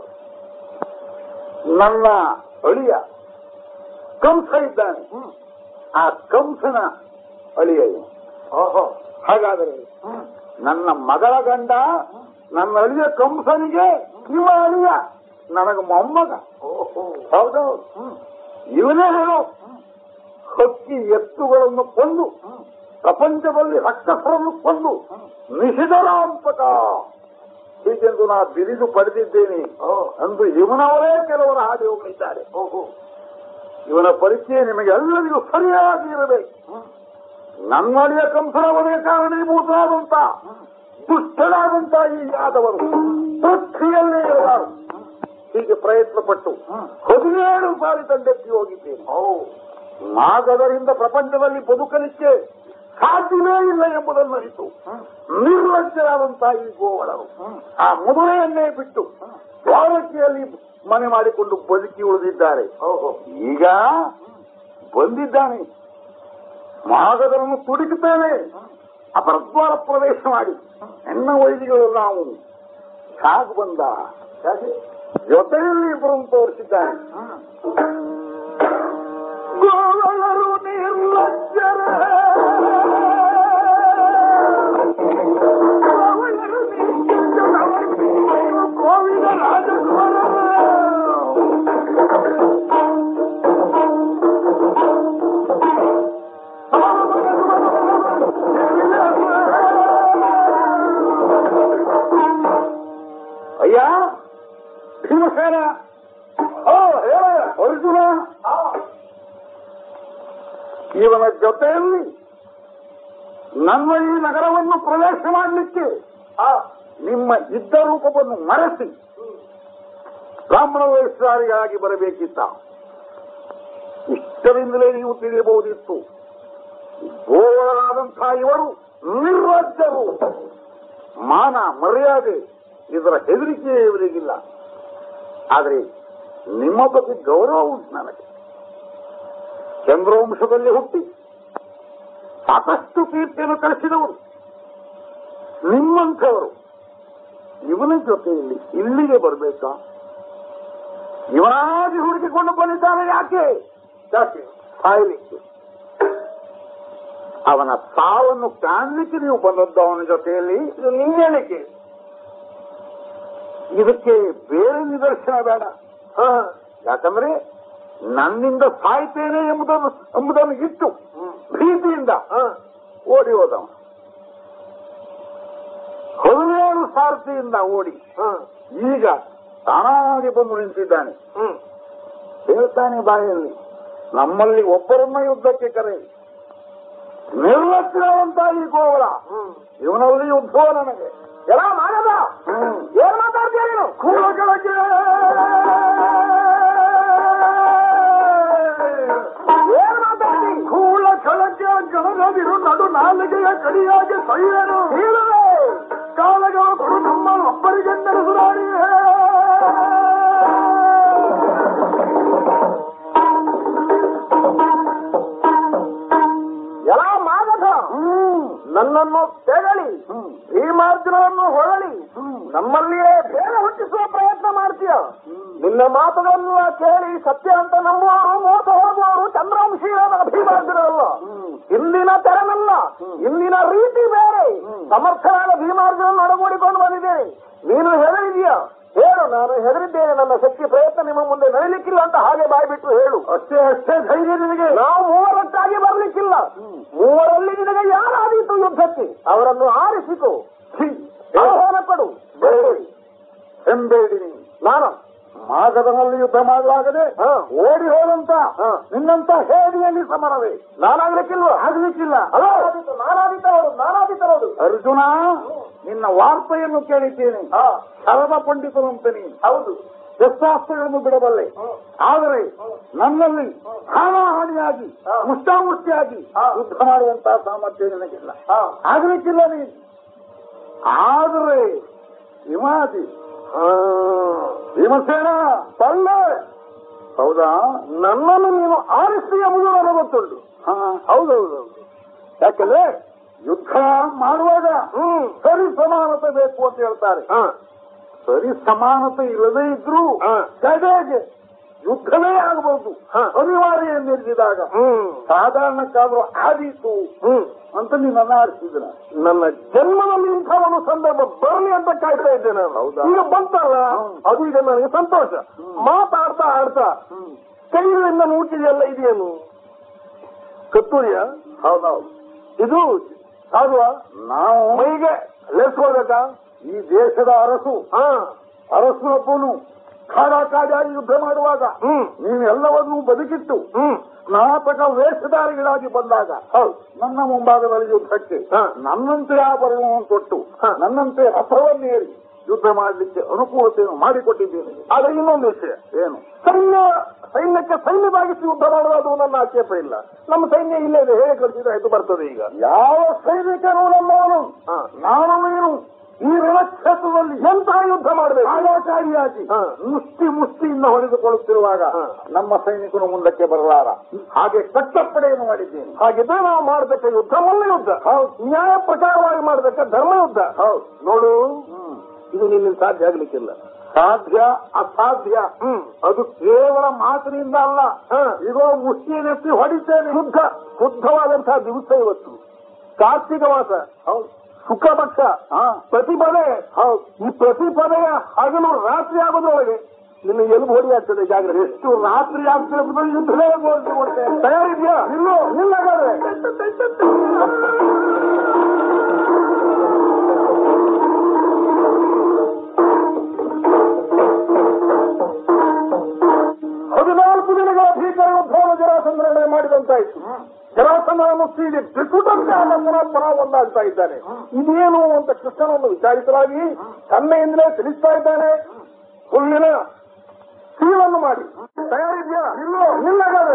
ನನ್ನ ಅಳಿಯ ಕಂಸ ಇದ್ದಾನೆ, ಆ ಕಂಸನ ಅಳಿಯ. ಓಹೋ, ಹಾಗಾದರೆ ನನ್ನ ಮಗಳ ಗಂಡ ನನ್ನ ಅಳಿಯ ಕಂಸನಿಗೆ ಇವ ಅಳಿಯ, ನನಗೆ ಮೊಮ್ಮಗ. ಹೌದೌದು, ಇವನೇ ಹೇಳು. ಹಕ್ಕಿ ಎತ್ತುಗಳನ್ನು ಕೊಂದು ಪ್ರಪಂಚದಲ್ಲಿ ರಕ್ಕಸರನ್ನು ಕೊಂದು ನಿಷಿಧರಾಂತಕ ಹೀಗೆಂದು ನಾ ಬಿರಿದು ಪಡೆದಿದ್ದೇನೆ ಅಂದು ಇವನವರೇ ಕೆಲವರು ಹಾಡಿ ಹೋಗಲಿದ್ದಾರೆ. ಇವನ ಪರಿಚಯ ನಿಮಗೆ ಎಲ್ಲರಿಗೂ ಸರಿಯಾಗಿ ಇರಬೇಕು. ನನ್ನಡಿಯ ಕಂಸನವರೇ ಕಾರಣೀಭೂತರಾದಂತ ದುಷ್ಟರಾದಂತ ಈ ಯಾದವರು ಪೃಥ್ವಿಯಲ್ಲೇ ಇರಬಾರದು. ಹೀಗೆ ಪ್ರಯತ್ನ ಪಟ್ಟು ಹದಿನೇಳು ಬಾರಿ ತಂದೆತ್ತಿ ಹೋಗಿದ್ದೇನೆ. ನಾಗದರಿಂದ ಪ್ರಪಂಚದಲ್ಲಿ ಬದುಕಲಿಕ್ಕೆ ಸಾಧ್ಯವೇ ಇಲ್ಲ ಎಂಬುದನ್ನು ಅರಿತು ನಿರ್ಲಜ್ಜರಾದಂತಹ ಈ ಗೋವಳರು ಆ ಮದುವೆಯನ್ನೇ ಬಿಟ್ಟು ದ್ವಾರಕೆಯಲ್ಲಿ ಮನೆ ಮಾಡಿಕೊಂಡು ಬದುಕಿ ಉಳಿದಿದ್ದಾರೆ. ಈಗ ಬಂದಿದ್ದಾನೆ, ಮಾಗದರನ್ನು ತುಡುಕುತ್ತೇನೆ, ಅಪರದ್ವಾರ ಪ್ರವೇಶ ಮಾಡಿ ಹೆಣ್ಣ ವೈದಿಗಳು ನಾವು ಸಾಕು ಬಂದ ಜೊತೆಯಲ್ಲಿ ಇಬ್ಬರನ್ನು ತೋರಿಸಿದ್ದಾನೆ. ಗೋವಳರು ನಿರ್ಲಜ್ಜರ ಗೋವಿಂದ ರಾಜಕುಮಾರ ಅಯ್ಯ ಭೀಮಸೇನ, ಅರ್ಜುನ, ಇವನ ಜೊತೆಯಲ್ಲಿ ನನ್ನ ಈ ನಗರವನ್ನು ಪ್ರವೇಶ ಮಾಡಲಿಕ್ಕೆ ನಿಮ್ಮ ಯುದ್ಧ ರೂಪವನ್ನು ಮರೆಸಿ ಬ್ರಾಹ್ಮಣ ವೇಷಧಾರಿಗಳಾಗಿ ಬರಬೇಕಿತ್ತ. ಇಷ್ಟರಿಂದಲೇ ನೀವು ತಿಳಿಯಬಹುದಿತ್ತು. ಗೋವಳರಾದಂತಹ ಇವರು ನಿರ್ಲಜ್ಜರು. ಮಾನ ಮರ್ಯಾದೆ ಇದರ ಹೆದರಿಕೆ ಇವರಿಗಿಲ್ಲ. ಆದರೆ ನಿಮ್ಮ ಬಗ್ಗೆ ಗೌರವ ಉಂಟು ನನಗೆ. ಚಂದ್ರವಂಶದಲ್ಲಿ ಹುಟ್ಟಿ ಸಾಕಷ್ಟು ಕೀರ್ತಿಯನ್ನು ಕಳಿಸಿದವರು ನಿಮ್ಮಂಥವರು ಇವನ ಜೊತೆಯಲ್ಲಿ ಇಲ್ಲಿಗೆ ಬರಬೇಕಾ? ಇವನಾಗಿ ಹುಡುಕಿಕೊಂಡು ಬಂದಿದ್ದಾನೆ. ಯಾಕೆ ಯಾಕೆ ಸಾಯಲಿಕ್ಕೆ? ಅವನ ಸಾವನ್ನು ಕಾಣಲಿಕ್ಕೆ ನೀವು ಬಂದದ್ದು ಅವನ ಜೊತೆಯಲ್ಲಿ. ಇದು ನಿಂಗೇಳಿಕೆ. ಇದಕ್ಕೆ ಬೇರೆ ನಿದರ್ಶನ ಬೇಡ. ಯಾಕಂದ್ರೆ ನನ್ನಿಂದ ಸಾಯ್ತೇನೆ ಎಂಬುದನ್ನು ಎಂಬುದನ್ನು ಇಟ್ಟು ಭೀತಿಯಿಂದ ಓಡಿ ಹೋದವ. ಹದಿನೇಳು ಸಾರಥಿಯಿಂದ ಓಡಿ ಈಗ ತಾನಾಗಿ ಬಂದು ನಿಂತಿದ್ದಾನೆ. ಹೇಳ್ತಾನೆ ಬಾಯಲ್ಲಿ, ನಮ್ಮಲ್ಲಿ ಒಬ್ಬರನ್ನ ಯುದ್ಧಕ್ಕೆ ಕರೆ. ನಿರ್ಲಕ್ಷ್ಯವಂತ ಈ ಗೋವಳ, ಇವನಲ್ಲಿ ಯುದ್ಧವೋ ನನಗೆ. ಎಲ್ಲ ಮಾಡದ ಏನ್ ಮಾತಾಡ್ತೀಯ ನೀನು? ಕೂಳ ಕೆಳಗೆ ಏನ್ ಮಾತಾಡ್ತಿ? ಕೂಳ ಕೆಳಗೆ ಗಣಗದಿರು ನಡು ನಾಲಿಗೆಯ ಕಡಿಯಾಗಿ ಸೈಯರು ಇಲ್ಲವೇ ಕಾಲಗಳ ಕೊಡು ನಮ್ಮ ಒಬ್ಬರಿಗೆ ನೆನೆಸುರಾಡಿ ಎಲ್ಲ ಮಾಗದ ನನ್ನನ್ನು ತೆಗಳಿ ಭೀಮಾರ್ಜುನವನ್ನು ಹೊರಳಿ ನಮ್ಮಲ್ಲಿಯೇ ಬೇರೆ ಹುಟ್ಟಿಸುವ ಪ್ರಯತ್ನ ಮಾಡ್ತೀಯ. ನಿನ್ನ ಮಾತುಗಳನ್ನು ಕೇಳಿ ಸತ್ಯ ಅಂತ ನಂಬುವವರು ಮೋಸ ಹೋಗುವವರು ಚಂದ್ರವಂಶೀಯರ ಭೀಮಾರ್ಜುನರಲ್ಲ, ಇಂದಿನ ತೆರನಲ್ಲ, ಇಂದಿನ ರೀತಿ ಬೇರೆ. ಸಮರ್ಥನಾದ ಭೀಮಾರ್ಜುನನ್ನು ಒಡಗೂಡಿಕೊಂಡು ಬಂದಿದ್ದೇನೆ. ನೀನು ಹೆದರಿದೀಯ ಹೇಳು. ನಾನು ಹೆದರಿದ್ದೇನೆ, ನನ್ನ ಶಕ್ತಿ ಪ್ರಯತ್ನ ನಿಮ್ಮ ಮುಂದೆ ನಡೀಲಿಕ್ಕಿಲ್ಲ ಅಂತ ಹಾಗೆ ಬಾಯ್ಬಿಟ್ಟು ಹೇಳು. ಅಷ್ಟೇ ಅಷ್ಟೇ ಧೈರ್ಯ ನಿನಗೆ. ನಾವು ಮೂವರೊಟ್ಟಾಗಿ ಬರ್ಲಿಕ್ಕಿಲ್ಲ. ಮೂವರಲ್ಲಿ ನಿನಗೆ ಯಾರಾದೀತು ಯುದ್ಧಕ್ಕೆ ಅವರನ್ನು ಆರಿಸಿಕೋ, ಆಹ್ವಾನ ಕೊಡು. ಎಂಬೇಡಿ ನೀನು. ನಾನು ಮಾಗದನಲ್ಲಿ ಯುದ್ಧ ಮಾಡಲಾಗದೆ ಓಡಿ ಹೋದಂತ ನಿನ್ನಂತ ಹೇಡಿಯಲ್ಲಿ ಸಮರವೇ ನಾನಾಗ್ಲಿಕ್ಕಿಲ್ವ? ಆಗ್ಲಿಕ್ಕಿಲ್ಲ. ನಾನಾದೀತರೋದು ನಾನಾದೀತರೋದು ಅರ್ಜುನ, ನಿನ್ನ ವಾರ್ತೆಯನ್ನು ಕೇಳಿದ್ದೇನೆ. ಶರಣ ಪಂಡಿತರಂತೆ ನೀನು. ಹೌದು, ಶಸ್ತ್ರಾಸ್ತ್ರಗಳನ್ನು ಬಿಡಬಲ್ಲೆ. ಆದರೆ ನನ್ನಲ್ಲಿ ಹಾಳಾಹಾನಿಯಾಗಿ ಮುಷ್ಟಾಮುಷ್ಟಿಯಾಗಿ ಯುದ್ಧ ಮಾಡುವಂತಹ ಸಾಮರ್ಥ್ಯ ನಿನಗಿಲ್ಲ, ಆಗ್ಲಿಕ್ಕಿಲ್ಲ ನೀನು. ಆದರೆ ಹಿಮಾದಿ ಭೀಮಸೇನ ತಲ್ಲ ಹೌದಾ, ನನ್ನನ್ನು ನೀನು ಆರಿಸಿ ಎಂಬುದು ನನಗೆ ಗೊತ್ತುಂಟು. ಹೌದೌದು. ಯಾಕಂದ್ರೆ ಯುದ್ಧ ಮಾಡುವಾಗ ಸರಿ ಸಮಾನತೆ ಬೇಕು ಅಂತ ಹೇಳ್ತಾರೆ. ಸರಿ ಸಮಾನತೆ ಇಲ್ಲದೇ ಇದ್ರೂ ಕಡೆಗೆ ಯುದ್ಧವೇ ಆಗಬಹುದು ಅನಿವಾರ್ಯ ಎಂದಿರಿಸಿದಾಗ ಸಾಧಾರಣಕ್ಕಾದ್ರೂ ಆದೀತು ಅಂತ ನೀನನ್ನ ಆರಿಸಿದ್ರ. ನನ್ನ ಜನ್ಮದಲ್ಲಿ ಇಂಥ ಒಂದು ಸಂದರ್ಭ ಬರಲಿ ಅಂತ ಕಾಯ್ತಾ ಇದ್ದೇನೆ. ಹೌದಾ? ಈಗ ಬಂತಲ್ಲ, ಅದು ಈಗ ನನಗೆ ಸಂತೋಷ. ಮಾತಾಡ್ತಾ ಆಡ್ತಾ ಕೈಯಿಂದ ನೂಟಿದೆಲ್ಲ ಇದೆಯೇನು ಕತ್ತೂರಿಯ? ಹೌದೌದು. ಇದು ಸಾಧುವ ನಾವು ಮೈಗೆ ಲೆಸ್ಕೋಬೇಕಾ? ಈ ದೇಶದ ಅರಸು ಹಾ ಅರಸನೊಬ್ಬನು ಕಾಡಾಕಾಡಿಯಾಗಿ ಯುದ್ಧ ಮಾಡುವಾಗ ಹ್ಮ್ ನೀವೆಲ್ಲವನ್ನೂ ಬದುಕಿಟ್ಟು ಹ್ಮ್ ಸ್ನಾತಕ ವೇಷಧಾರಿಗಳಾಗಿ ಬಂದಾಗ ನನ್ನ ಮುಂಭಾಗದಲ್ಲಿ ಯುದ್ಧಕ್ಕೆ ನನ್ನಂತೆ ಆಭರಣವನ್ನು ಕೊಟ್ಟು ನನ್ನಂತೆ ರಥವನ್ನೇರಿ ಯುದ್ಧ ಮಾಡಲಿಕ್ಕೆ ಅನುಕೂಲತೆಯನ್ನು ಮಾಡಿಕೊಟ್ಟಿದ್ದೇನೆ. ಆದ್ರೆ ಇನ್ನೊಂದು ವಿಷಯ ಏನು? ಸೈನ್ಯ ಸೈನ್ಯಕ್ಕೆ ಸೈನ್ಯವಾಗಿಸಿ ಯುದ್ಧ ಮಾಡುವುದು ನನ್ನ ಆಕ್ಷೇಪ ಇಲ್ಲ. ನಮ್ಮ ಸೈನ್ಯ ಇಲ್ಲೇ ಇದೆ, ಹೇಗೆ ಕಳಿಸಿದ್ರೆ ಆಯ್ತು ಬರ್ತದೆ. ಈಗ ಯಾವ ಸೈನಿಕನು ನಮ್ಮವನು ನಾನು ನೀನು ಈ ರಣಕ್ಷೇತ್ರದಲ್ಲಿ ಎಂತಹ ಯುದ್ಧ ಮಾಡಬೇಕು ಆಘಾತಕಾರಿಯಾಗಿ ಮುಷ್ಟಿ ಮುಷ್ಟಿಯಿಂದ ಹೊಡೆದುಕೊಳ್ಳುತ್ತಿರುವಾಗ ನಮ್ಮ ಸೈನಿಕನು ಮುಂದಕ್ಕೆ ಬರಲಾರ. ಹಾಗೆ ಕಟ್ಟಪ್ಪಡೆಯನ್ನು ಮಾಡಿದ್ದೇನೆ. ಹಾಗಿದ್ರೆ ನಾವು ಮಾಡಬೇಕ ಯುದ್ಧ ಮಲ್ಲ ಯುದ್ಧ, ನ್ಯಾಯ ಪ್ರಕಾರವಾಗಿ ಮಾಡಬೇಕ ಧರ್ಮ ಯುದ್ಧ. ಹೌದು ನೋಡು, ಇದು ನಿನ್ನ ಸಾಧ್ಯ ಆಗ್ಲಿಕ್ಕಿಲ್ಲ. ಸಾಧ್ಯ ಅಸಾಧ್ಯ ಅದು ಕೇವಲ ಮಾತಿನಿಂದ ಅಲ್ಲ. ಇದೋ ಮುಷ್ಟಿಯನ್ನೆತ್ತಿ ಹೊಡಿತೇನೆ. ಶುದ್ಧ ಶುದ್ಧವಾದಂತಹ ದಿವಸ ಇವತ್ತು, ಕಾರ್ತಿಕ ಮಾಸ, ಹೌದು, ಶುಕ್ಲ ಪಕ್ಷ, ಪ್ರತಿಪದೆ. ಹೌದು, ಈ ಪ್ರತಿಪದೆಯ ಹಗಲು ರಾತ್ರಿ ಆಗೋದ್ರೊಳಗೆ ನಿನ್ನ ಎಲುಬು ಹೊಡಿ ಆಗ್ತದೆ. ಜಾಗ್ರತೆ. ಎಷ್ಟು ರಾತ್ರಿ ಆಗ್ತದೆ ಯುದ್ಧವೇ ಕೊಡ್ತೇನೆ. ತಯಾರಿದ್ಯಾ? ನಿಲ್ಲು, ನಿಲ್ಲಾಗಾದ್ರೆ ಹದಿನಾಲ್ಕು ದಿನಗಳ ಭೀಕರ ಯುದ್ಧವನ್ನು ಜರಾಸಂಧನೆ ಮಾಡಿದಂತಾಯ್ತು. ಜರಾಸಂಧನನ್ನು ಸೀಳಿ ತ್ರಿಕುಟಕ್ಕೆ ಆನಂದನ ಪರ ಒಂದಾಗ್ತಾ ಇದ್ದಾನೆ. ಇದೇನು ಅಂತ ಕೃಷ್ಣನನ್ನು ವಿಚಾರಿಸಲಾಗಿ ತನ್ನೆಯಿಂದಲೇ ತಿಳಿಸ್ತಾ ಇದ್ದಾನೆ. ಹುಲ್ಲಿನ ಸೀಳನ್ನು ಮಾಡಿ ತಯಾರಿದ್ಯಾ? ನಿಲ್ಲು, ನಿಲ್ಲಾಗಾದ್ರೆ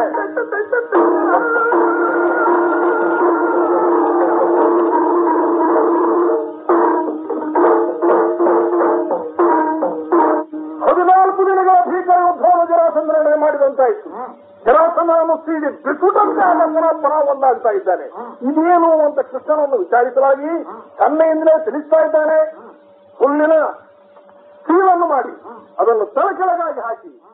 ಹದಿನಾಲ್ಕು ದಿನಗಳ ಭೀಕರ ಯುದ್ಧವನ್ನು ಜರಾಸಂಧನೆ ಮಾಡಿದಂತಾಯ್ತು. ಜರಾಸಂಧನನ್ನು ಸೀಳಿ ತ್ರಿಕುಟಕ್ಕೆ ಆನಂದನ ಪರ ಒಂದಾಗ್ತಾ ಇದ್ದಾನೆ. ಇದೇನು ಅಂತ ಕೃಷ್ಣನನ್ನು ವಿಚಾರಿಸಲಾಗಿ ತನ್ನೆಯಿಂದಲೇ ತಿಳಿಸ್ತಾ ಇದ್ದಾನೆ. ಹುಲ್ಲಿನ ಸೀಳನ್ನು ಮಾಡಿ ಅದನ್ನು ತಲೆ ಕೆಳಗಾಗಿ ಹಾಕಿ